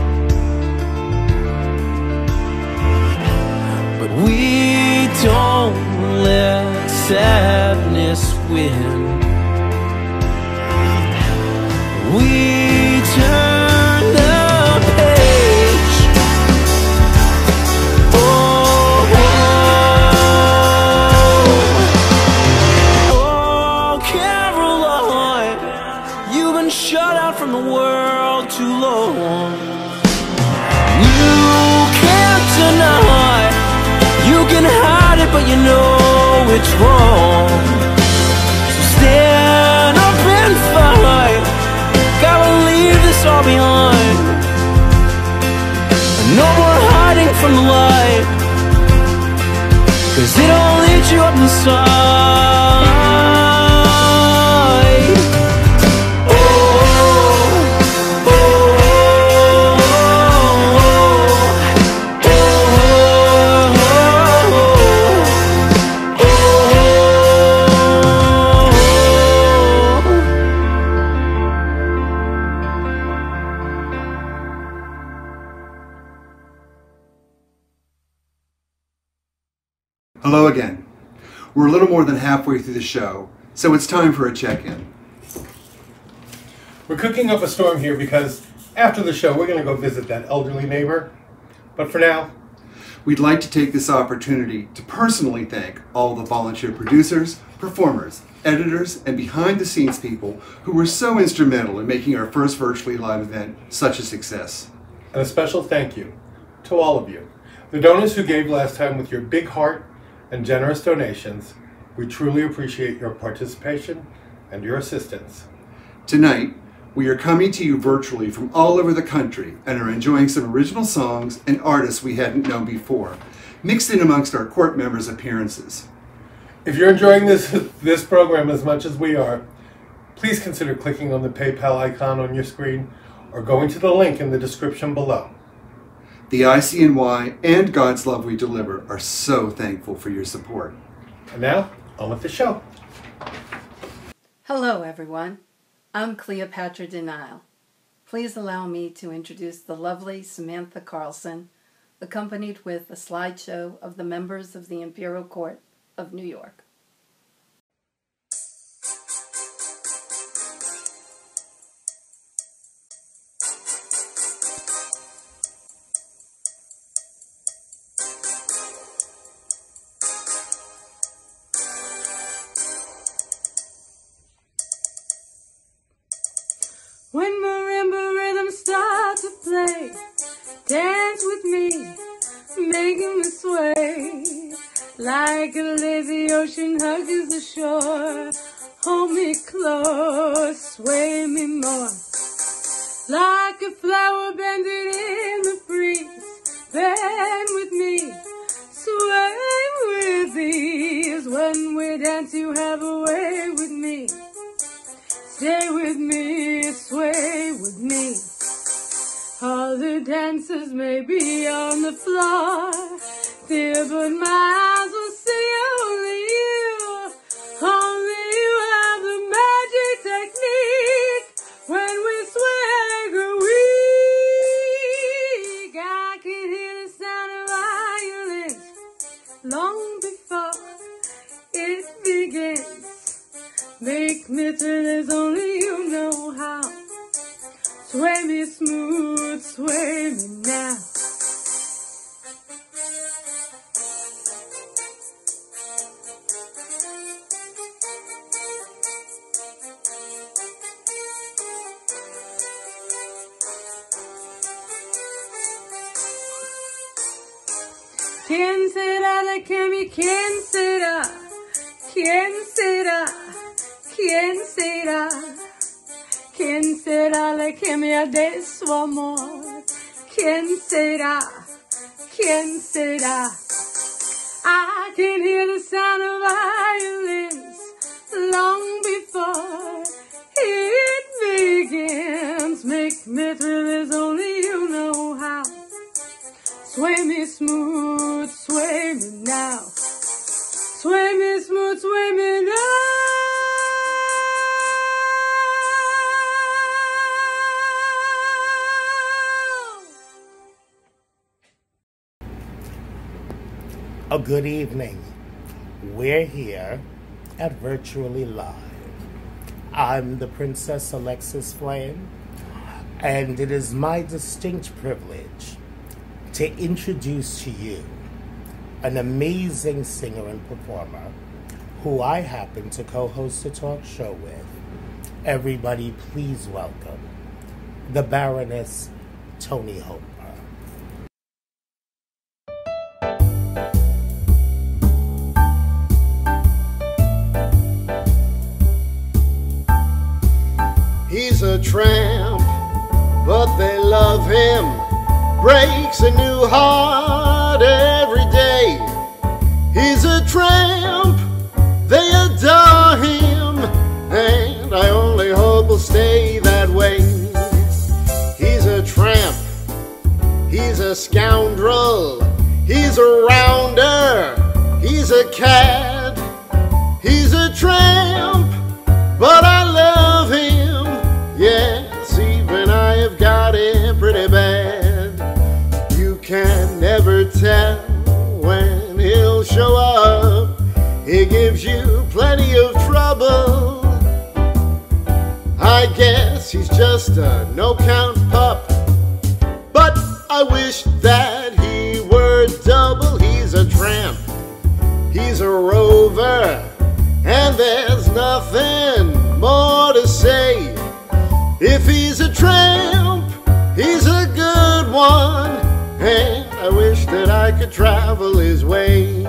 but we don't let sadness win. We turn the page. Shut out from the world too long. You can't deny, you can hide it, but you know it's wrong. far behind. No more hiding from the light, 'cause it all leads you up the side. Hello again. We're a little more than halfway through the show, so it's time for a check-in. We're cooking up a storm here because after the show, we're going to go visit that elderly neighbor. But for now, we'd like to take this opportunity to personally thank all the volunteer producers, performers, editors, and behind-the-scenes people who were so instrumental in making our first virtually live event such a success. And a special thank you to all of you. The donors who gave last time with your big heart and generous donations. We truly appreciate your participation and your assistance. Tonight, we are coming to you virtually from all over the country and are enjoying some original songs and artists we hadn't known before, mixed in amongst our court members' appearances. If you're enjoying this program as much as we are, please consider clicking on the PayPal icon on your screen or going to the link in the description below. The ICNY and God's Love We Deliver are so thankful for your support. And now, on with the show. Hello, everyone. I'm Cleopatra Denial. Please allow me to introduce the lovely Samantha Carlson, accompanied with a slideshow of the members of the Imperial Court of New York. When marimba rhythms start to play, dance with me, making me sway. Like a lazy ocean hugs the shore, hold me close, sway me more. Like a flower bending in the breeze, bend with me, sway with ease. When we dance you have a way with me. Stay with me, sway with me. All the dancers may be on the floor, dear, but my eyes will see only you. Only you have the magic technique. When we sway weak, I can hear the sound of violins long before it begins. Make me thrill as only you know how. Sway me smooth, sway me now. Quien será la que me, quién será, quién será. ¿Quién será? ¿Quién será la que me ha de su amor? ¿Quién será? ¿Quién será? I can hear the sound of violins long before it begins. Make me thrill as only you know how. Sway me smooth, sway me now. Sway me smooth, sway me now. A good evening. We're here at Virtually Live. I'm the Princess Alexis Flame, and it is my distinct privilege to introduce to you an amazing singer and performer who I happen to co-host a talk show with. Everybody please welcome the Baroness Toni Hope. He's a tramp, but but they love him. Breaks a new heart every day. He's a tramp, they adore him, and I only hope he'll stay that way. He's a tramp, he's a scoundrel, he's a rounder, he's a cad, he's a tramp, but I love him. Yes, even I have got it pretty bad. You can never tell when he'll show up. He gives you plenty of trouble. I guess he's just a no-count pup, but I wish that he were double. He's a tramp, he's a rover, and there's nothing more to say. If he's a tramp, he's a good one, and I wish that I could travel his way.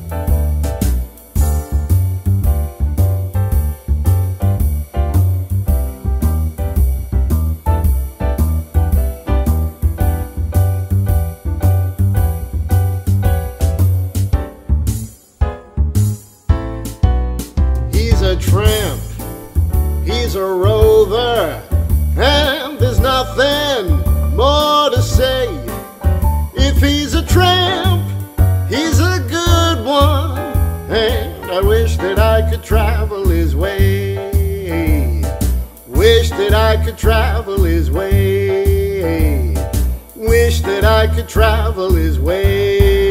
He's a tramp, he's a rover, and there's nothing more to say. If he's a tramp, he's a good one, and I wish that I could travel his way. Wish that I could travel his way. Wish that I could travel his way.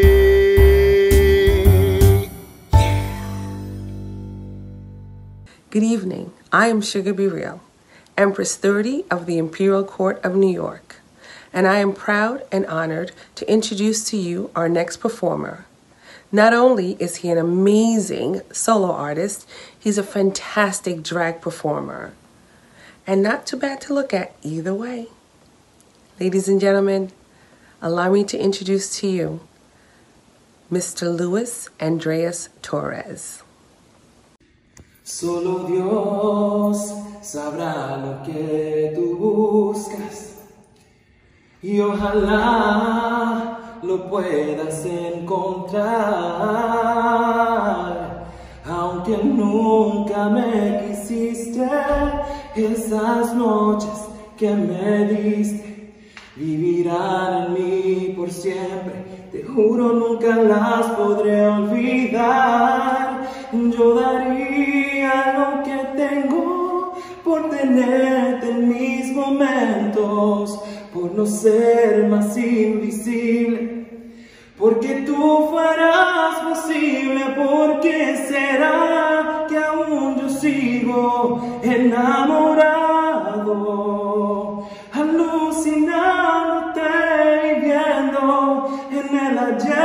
Good evening. I am Sugar Be Real, Empress 30 of the Imperial Court of New York, and I am proud and honored to introduce to you our next performer. Not only is he an amazing solo artist, he's a fantastic drag performer, and not too bad to look at either way. Ladies and gentlemen, allow me to introduce to you Mr. Luis Andreas Torres. Solo Dios sabrá lo que tú buscas y ojalá lo puedas encontrar. Aunque nunca me quisiste, esas noches que me diste vivirán en mí por siempre. Te juro nunca las podré olvidar. Yo daría lo que tengo por tenerte en mis momentos, por no ser más invisible, porque tú fueras posible. ¿Por qué será que aún yo sigo enamorado, alucinándote y viendo en el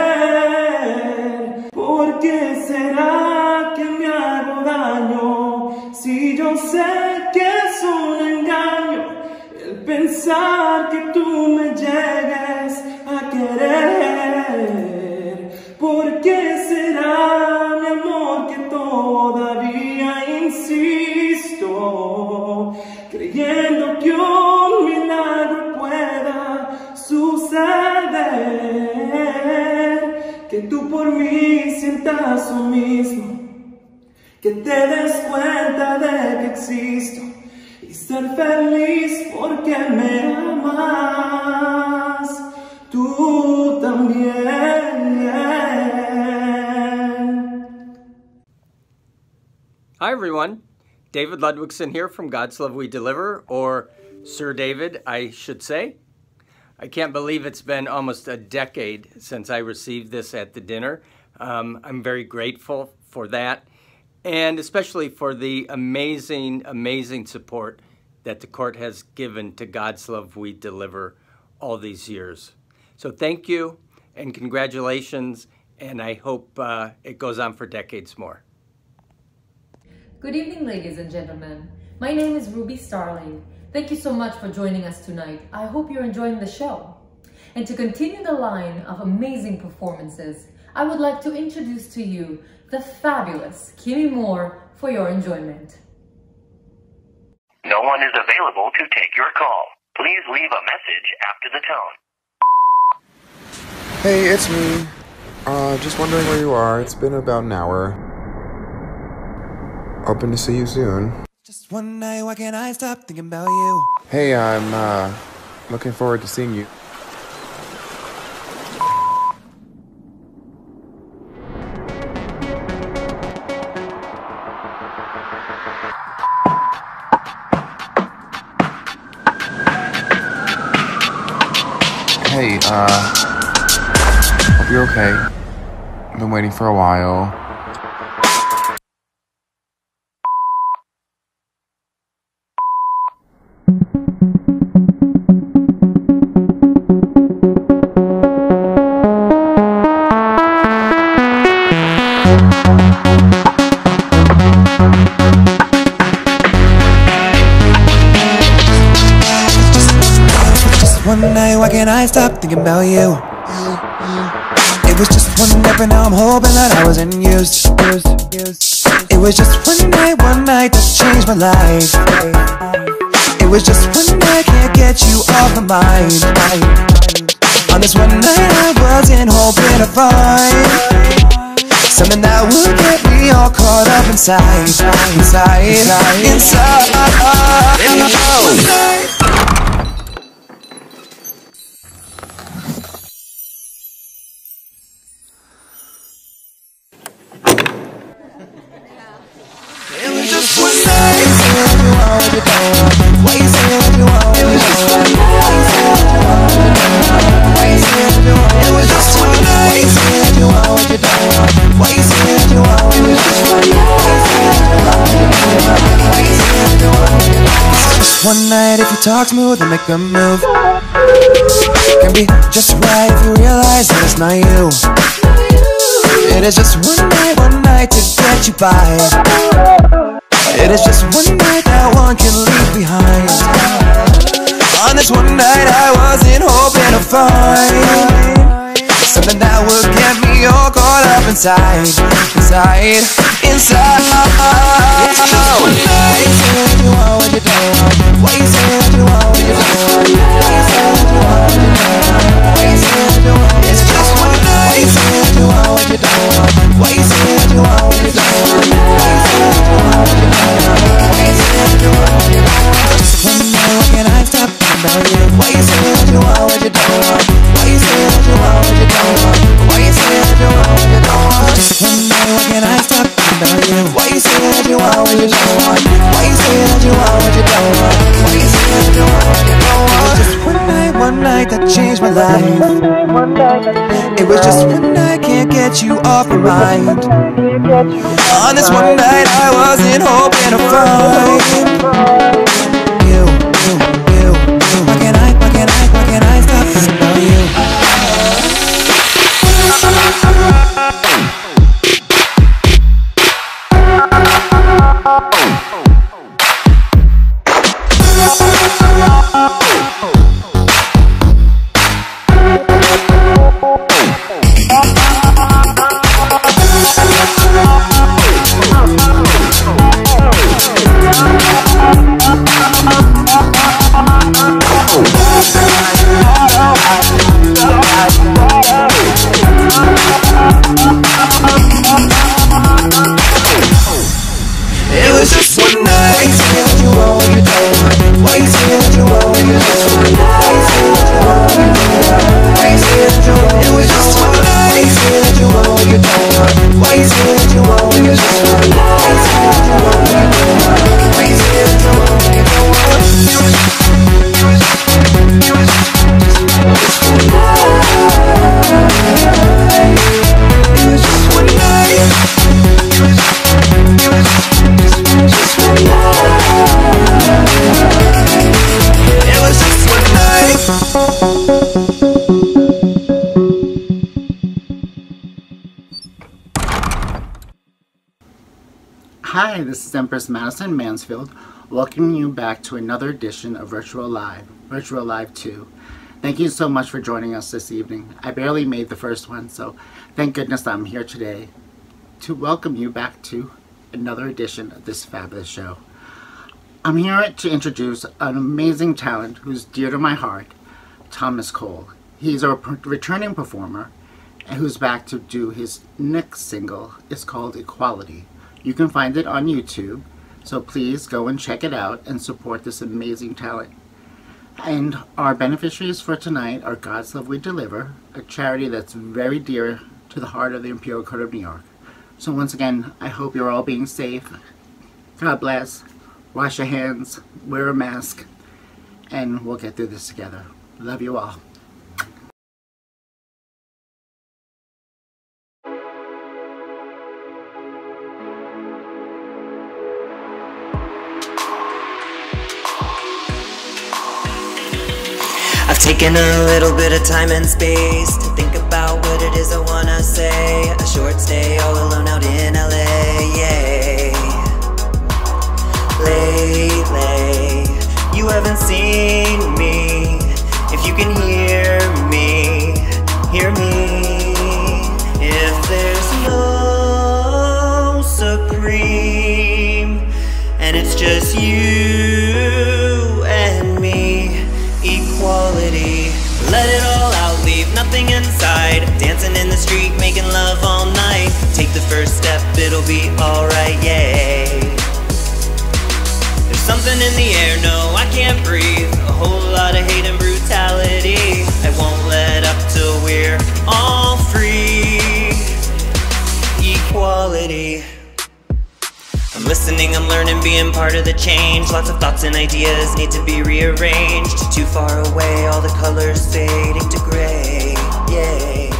ayer? ¿Por qué será que me hago daño si yo sé que es un engaño el pensar que tú me llegues a querer? ¿Por qué será, mi amor, que todavía insisto, creyendo que un milagro pueda suceder? Que tú por mí sientas lo mismo, que te des cuenta de que existo y ser feliz porque me amas, tú también. Hi everyone, David Ludwigson here from God's Love We Deliver, or Sir David, I should say. I can't believe it's been almost a decade since I received this at the dinner. I'm very grateful for that, and especially for the amazing, amazing support that the court has given to God's Love We Deliver all these years. So thank you and congratulations, and I hope it goes on for decades more. Good evening, ladies and gentlemen. My name is Ruby Starling. Thank you so much for joining us tonight. I hope you're enjoying the show. And to continue the line of amazing performances, I would like to introduce to you the fabulous Kimmy Moore for your enjoyment. No one is available to take your call. Please leave a message after the tone. Hey, it's me. Just wondering where you are. It's been about an hour. Hoping to see you soon. Just one night, why can't I stop thinking about you? Hey, I'm looking forward to seeing you. Hey, hope you're okay. I've been waiting for a while. One night, why can't I stop thinking about you? It was just one night, but now I'm hoping that I wasn't used. It was just one night that changed my life. It was just one night, can't get you off my mind. On this one night, I wasn't hoping to find something that would get me all caught up inside. It was just one night. Why you say what you want? It was just one night. Why you say what you want? It was just one night. Why you say what you want? It was just one night. Just one night. If you talk smooth and make a move, can be just right if you realize that it's not you. It is just one night to get you by. It is just one night that one can leave behind. On this one night I wasn't hoping to find something that would get me all caught up inside. It's just one night. Why you say what you want when you don't? Why you say what you want when you don't? Why you say what you want when you don't? Why you say what you want? It's just one night. Why you say what you want when you don't? Why you say what you want when you don't? Why you say what you want when you don't? Why you say what you want when you don't? Just one night, why can't I stop thinking about you? Why you say what you want when you don't? Why you say what you want when you don't? Why you say what you want when you don't? Just one night, why can't I stop thinking about you? Why you say what you want when you don't? Why you say what you want when you don't? Why you say what you want when you don't? It was just one night that changed my life. It was just one night, can't get you off my mind. On this one night I wasn't hoping to find you. Why can't I stop thinking about you? It was just one night. Why you say what you want when you don't? Why you say what you want when you don't? Why you say what you want when you don't? Why you say what you want? It was just one night. Why you say what you want when you don't? Why you say what you want when you don't? Why you say what you want when you don't? Why you say what you want when you don't? It was just one night. It was just one night. Hi, this is Empress Madison Mansfield, welcoming you back to another edition of Virtual Live 2. Thank you so much for joining us this evening. I barely made the first one, so thank goodness I'm here today to welcome you back to another edition of this fabulous show. I'm here to introduce an amazing talent who's dear to my heart, Thomas Cole. He's a returning performer who's back to do his next single. It's called Equality. You can find it on YouTube, so please go and check it out and support this amazing talent. And our beneficiaries for tonight are God's Love We Deliver, a charity that's very dear to the heart of the Imperial Court of New York. So once again, I hope you're all being safe. God bless. Wash your hands, wear a mask, and we'll get through this together. Love you all. I've taken a little bit of time and space to think about what it is I wanna say. A short stay all alone out in LA, yay. Lately, you haven't seen me. If you can hear me, hear me. If there's no supreme, and it's just you and me, equality. Let it all out, leave nothing inside. Dancing in the street, making love all night. Take the first step, it'll be alright, yay. Something in the air, no, I can't breathe. A whole lot of hate and brutality. I won't let up till we're all free. Equality. I'm listening, I'm learning, being part of the change. Lots of thoughts and ideas need to be rearranged. Too far away, all the colors fading to gray. Yay.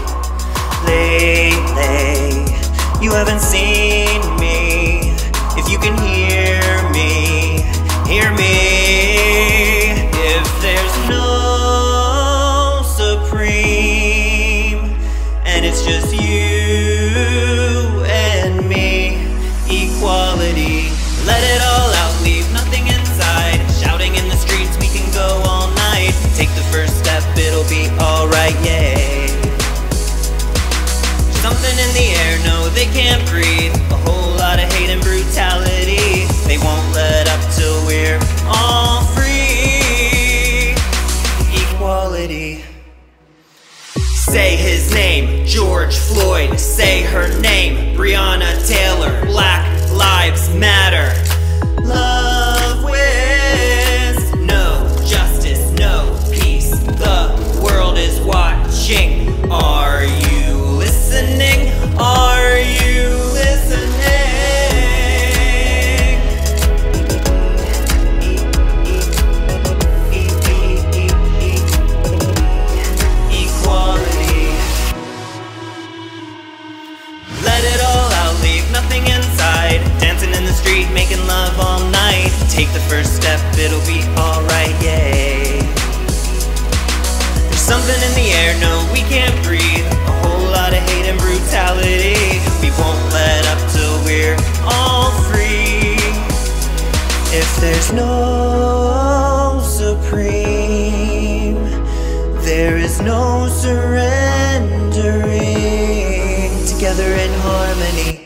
Lately, you haven't seen me. If you can hear me, hear me. If there's no supreme, and it's just you and me, equality. Let it all out, leave nothing inside. Shouting in the streets, we can go all night. Take the first step, it'll be alright, yay. Something in the air, no, they can't breathe. A whole lot of hate and brutality. They won't let up till we're all free. Equality. Say his name, George Floyd. Say her name, Breonna Taylor. Black Lives Matter. Love wins. No justice, no peace. The world is watching. Are you listening? Are you listening? Equality. Let it all out, leave nothing inside. Dancing in the street, making love all night. Take the first step, it'll be alright, yay. There's something in the air, no, we can't breathe. A whole lot of hate and brutality. We won't let up till we're all free. If there's no supreme, there is no surrendering. Together in harmony.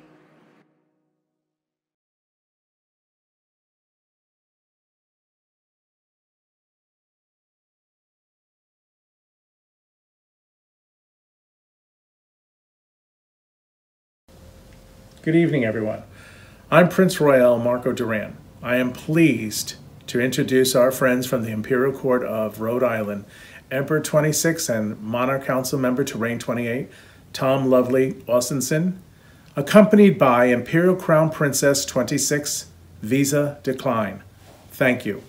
Good evening, everyone. I'm Prince Royal Marco Duran. I am pleased to introduce our friends from the Imperial Court of Rhode Island, Emperor XXIX and Monarch Council Member to Reign 28, Tom Lovely Austinson, accompanied by Imperial Crown Princess 26, Visa Decline. Thank you.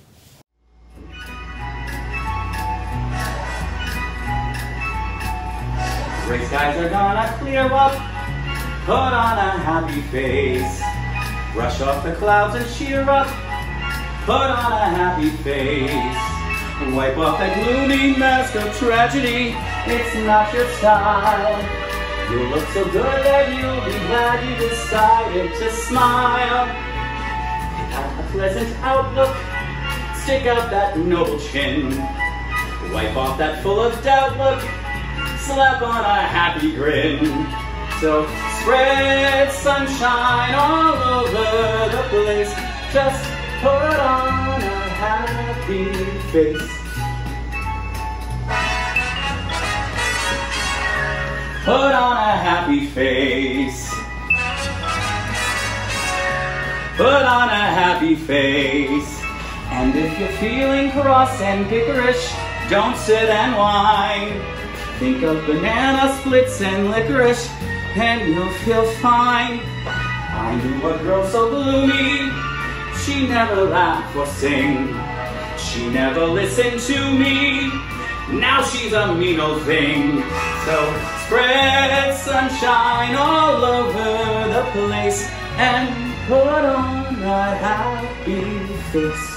Gray skies are gonna clear up. Put on a happy face. Brush off the clouds and cheer up. Put on a happy face. Wipe off that gloomy mask of tragedy. It's not your style. You look so good that you'll be glad you decided to smile. Have a pleasant outlook. Stick out that noble chin. Wipe off that full of doubt look. Slap on a happy grin. So spread sunshine all over the place. Just Put on a happy face. Put on a happy face. Put on a happy face. And if you're feeling cross and pickerish, don't sit and whine. Think of banana splits and licorice, and you'll feel fine. I knew a girl so gloomy, she never laughed or sing. She never listened to me, now she's a mean old thing. So spread sunshine all over the place and put on a happy face.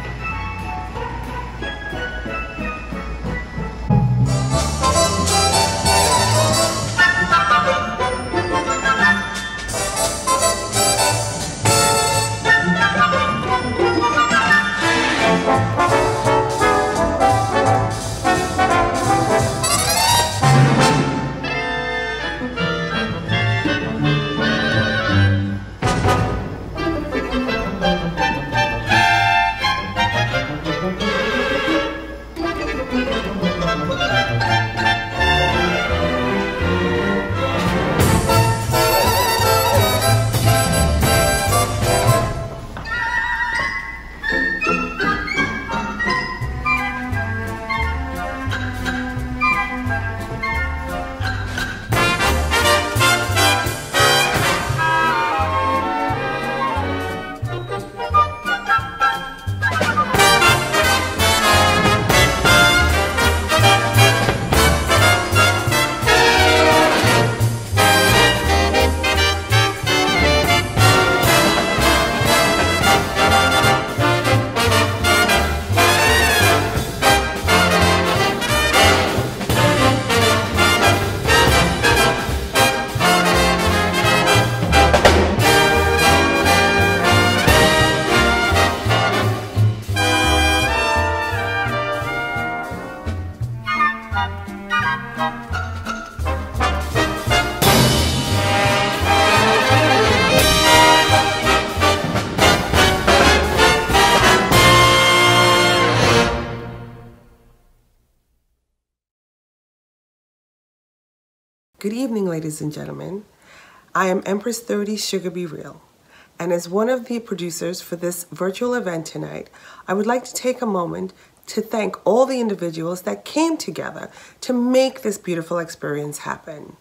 Good evening, ladies and gentlemen. I am Empress 30 Sugar Be Real, and as one of the producers for this virtual event tonight, I would like to take a moment to thank all the individuals that came together to make this beautiful experience happen.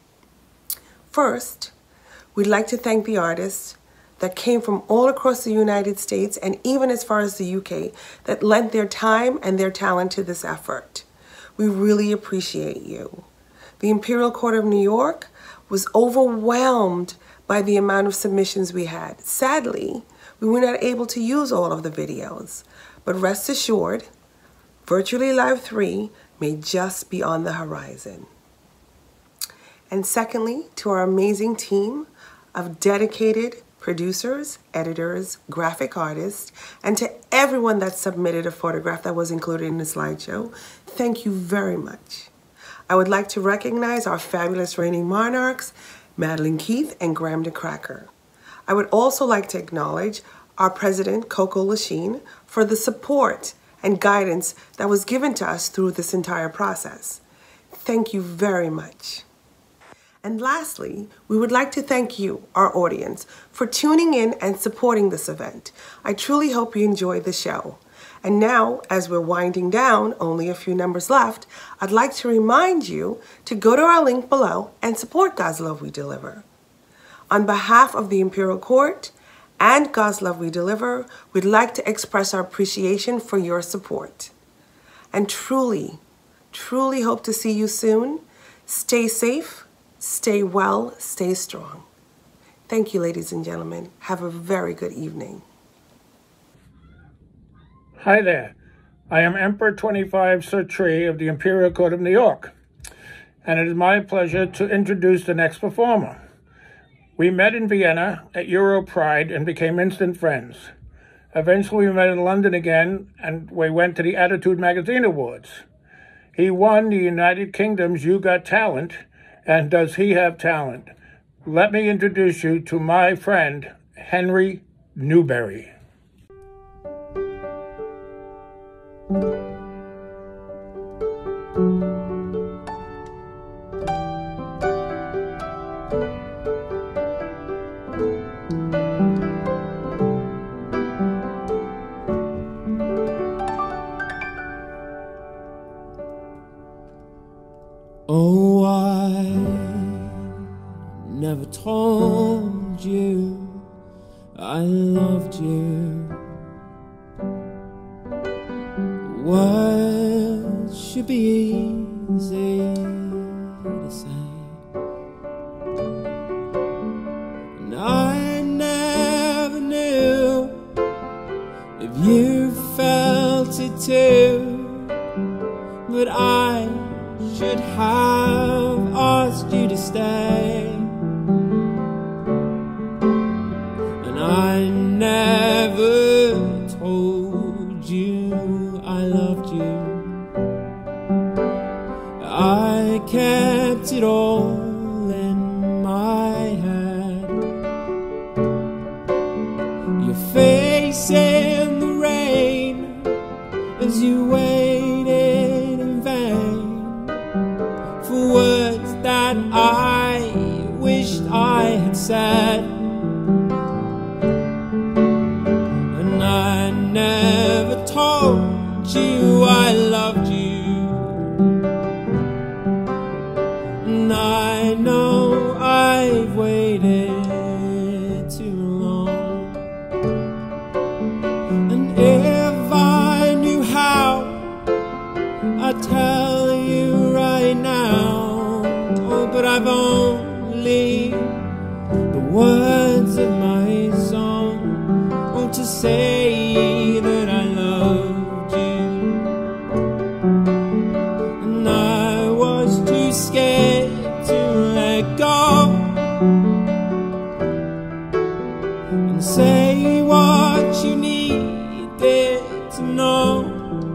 First, we'd like to thank the artists that came from all across the United States and even as far as the UK that lent their time and their talent to this effort. We really appreciate you. The Imperial Court of New York was overwhelmed by the amount of submissions we had. Sadly, we were not able to use all of the videos, but rest assured, Virtually Live 3 may just be on the horizon. And secondly, to our amazing team of dedicated producers, editors, graphic artists, and to everyone that submitted a photograph that was included in the slideshow, thank you very much. I would like to recognize our fabulous reigning monarchs, Madelyn, Keyth, and Graham DeCracker. I would also like to acknowledge our president, Coco Lachine, for the support and guidance that was given to us through this entire process. Thank you very much. And lastly, we would like to thank you, our audience, for tuning in and supporting this event. I truly hope you enjoyed the show. And now, as we're winding down, only a few numbers left, I'd like to remind you to go to our link below and support God's Love We Deliver. On behalf of the Imperial Court and God's Love We Deliver, we'd like to express our appreciation for your support. And truly, truly hope to see you soon. Stay safe, stay well, stay strong. Thank you, ladies and gentlemen. Have a very good evening. Hi there. I am Emperor 25 Sir Tree of the Imperial Court of New York, and it is my pleasure to introduce the next performer. We met in Vienna at Euro Pride and became instant friends. Eventually we met in London again, and we went to the Attitude Magazine Awards. He won the United Kingdom's You Got Talent, and does he have talent? Let me introduce you to my friend, Henry Newberry. Oh, I never told you I loved you. Words should be easy to say, and I never knew if you felt it too, but I should have asked you to stay, and I never told you I loved you. I kept it all in my head, your face in the rain as you waited in vain for words that I wished I had said, and I never told you I loved you. And I know I've waited too long, and if I knew how, I'd tell you right now. Oh, but I've only the words of my song, oh, to say that I loved you. And I was too scared to let go and say what you needed to know.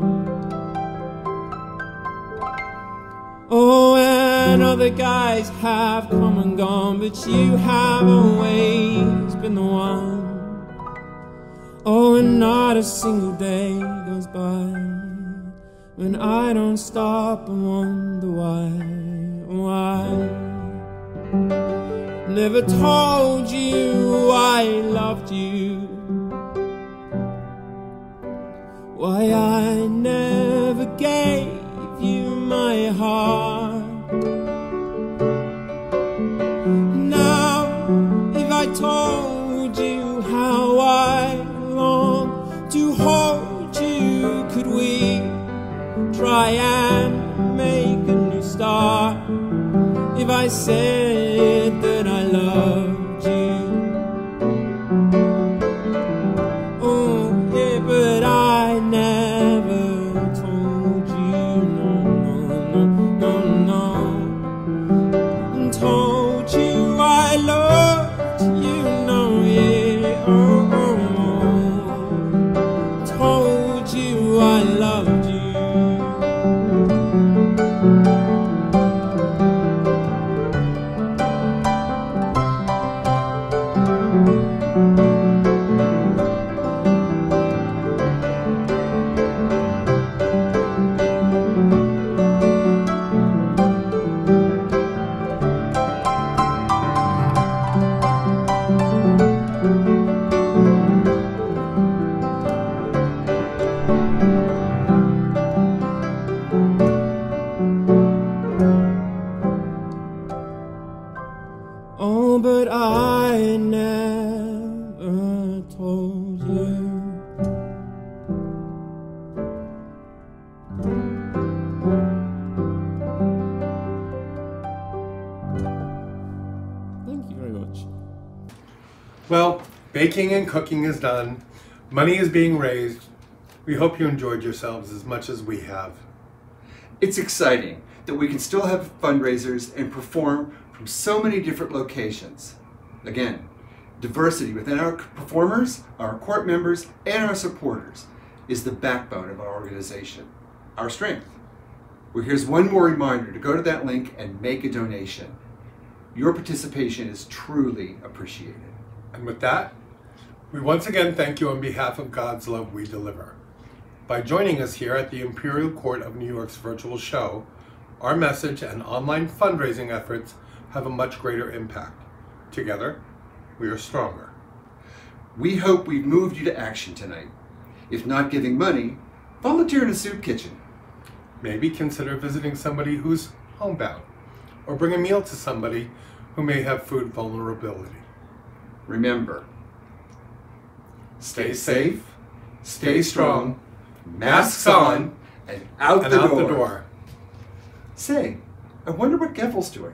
Oh, and other guys have come and gone, but you have always been the one. Oh, and not a single day goes by when I don't stop and wonder why. Never told you I loved you, why I never gave you my heart. Now, if I told you how I long to hold you, could we try and make a new start? If I said that I loved you, oh yeah, but I never told you, no, told you I loved you, no, yeah, told you I loved you. Oh, but I never told you. Thank you very much. Well, baking and cooking is done. Money is being raised. We hope you enjoyed yourselves as much as we have. It's exciting that we can still have fundraisers and perform from so many different locations. Again, diversity within our performers, our court members, and our supporters is the backbone of our organization, our strength. Well, here's one more reminder to go to that link and make a donation. Your participation is truly appreciated. And with that, we once again thank you on behalf of God's Love We Deliver. By joining us here at the Imperial Court of New York's virtual show, our message and online fundraising efforts have a much greater impact. Together, we are stronger. We hope we've moved you to action tonight. If not giving money, volunteer in a soup kitchen. Maybe consider visiting somebody who's homebound, or bring a meal to somebody who may have food vulnerability. Remember, stay safe, stay strong, masks on, and out the door. Say, I wonder what Geffel's doing.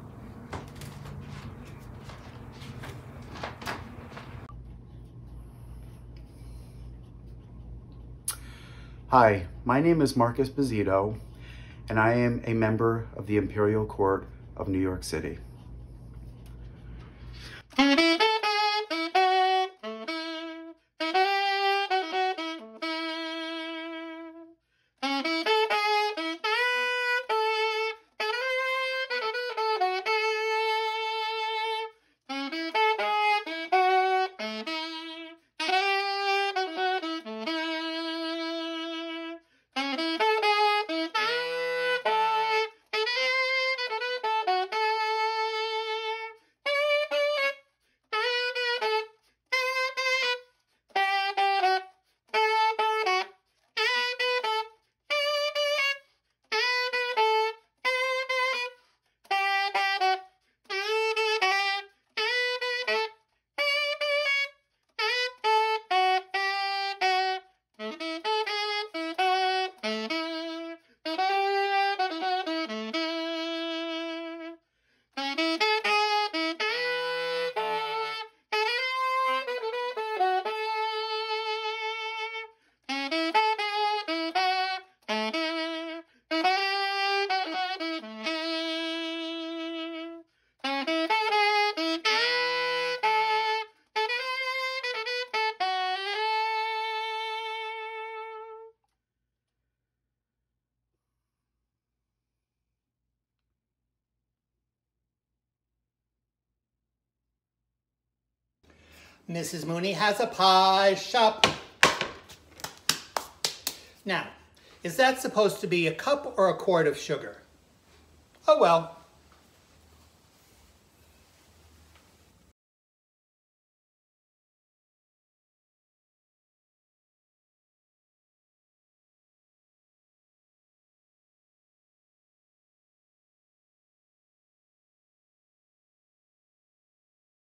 Hi, my name is Marcus Bizito, and I am a member of the Imperial Court of New York City. Mrs. Mooney has a pie shop. Now, is that supposed to be a cup or a quart of sugar? Oh well.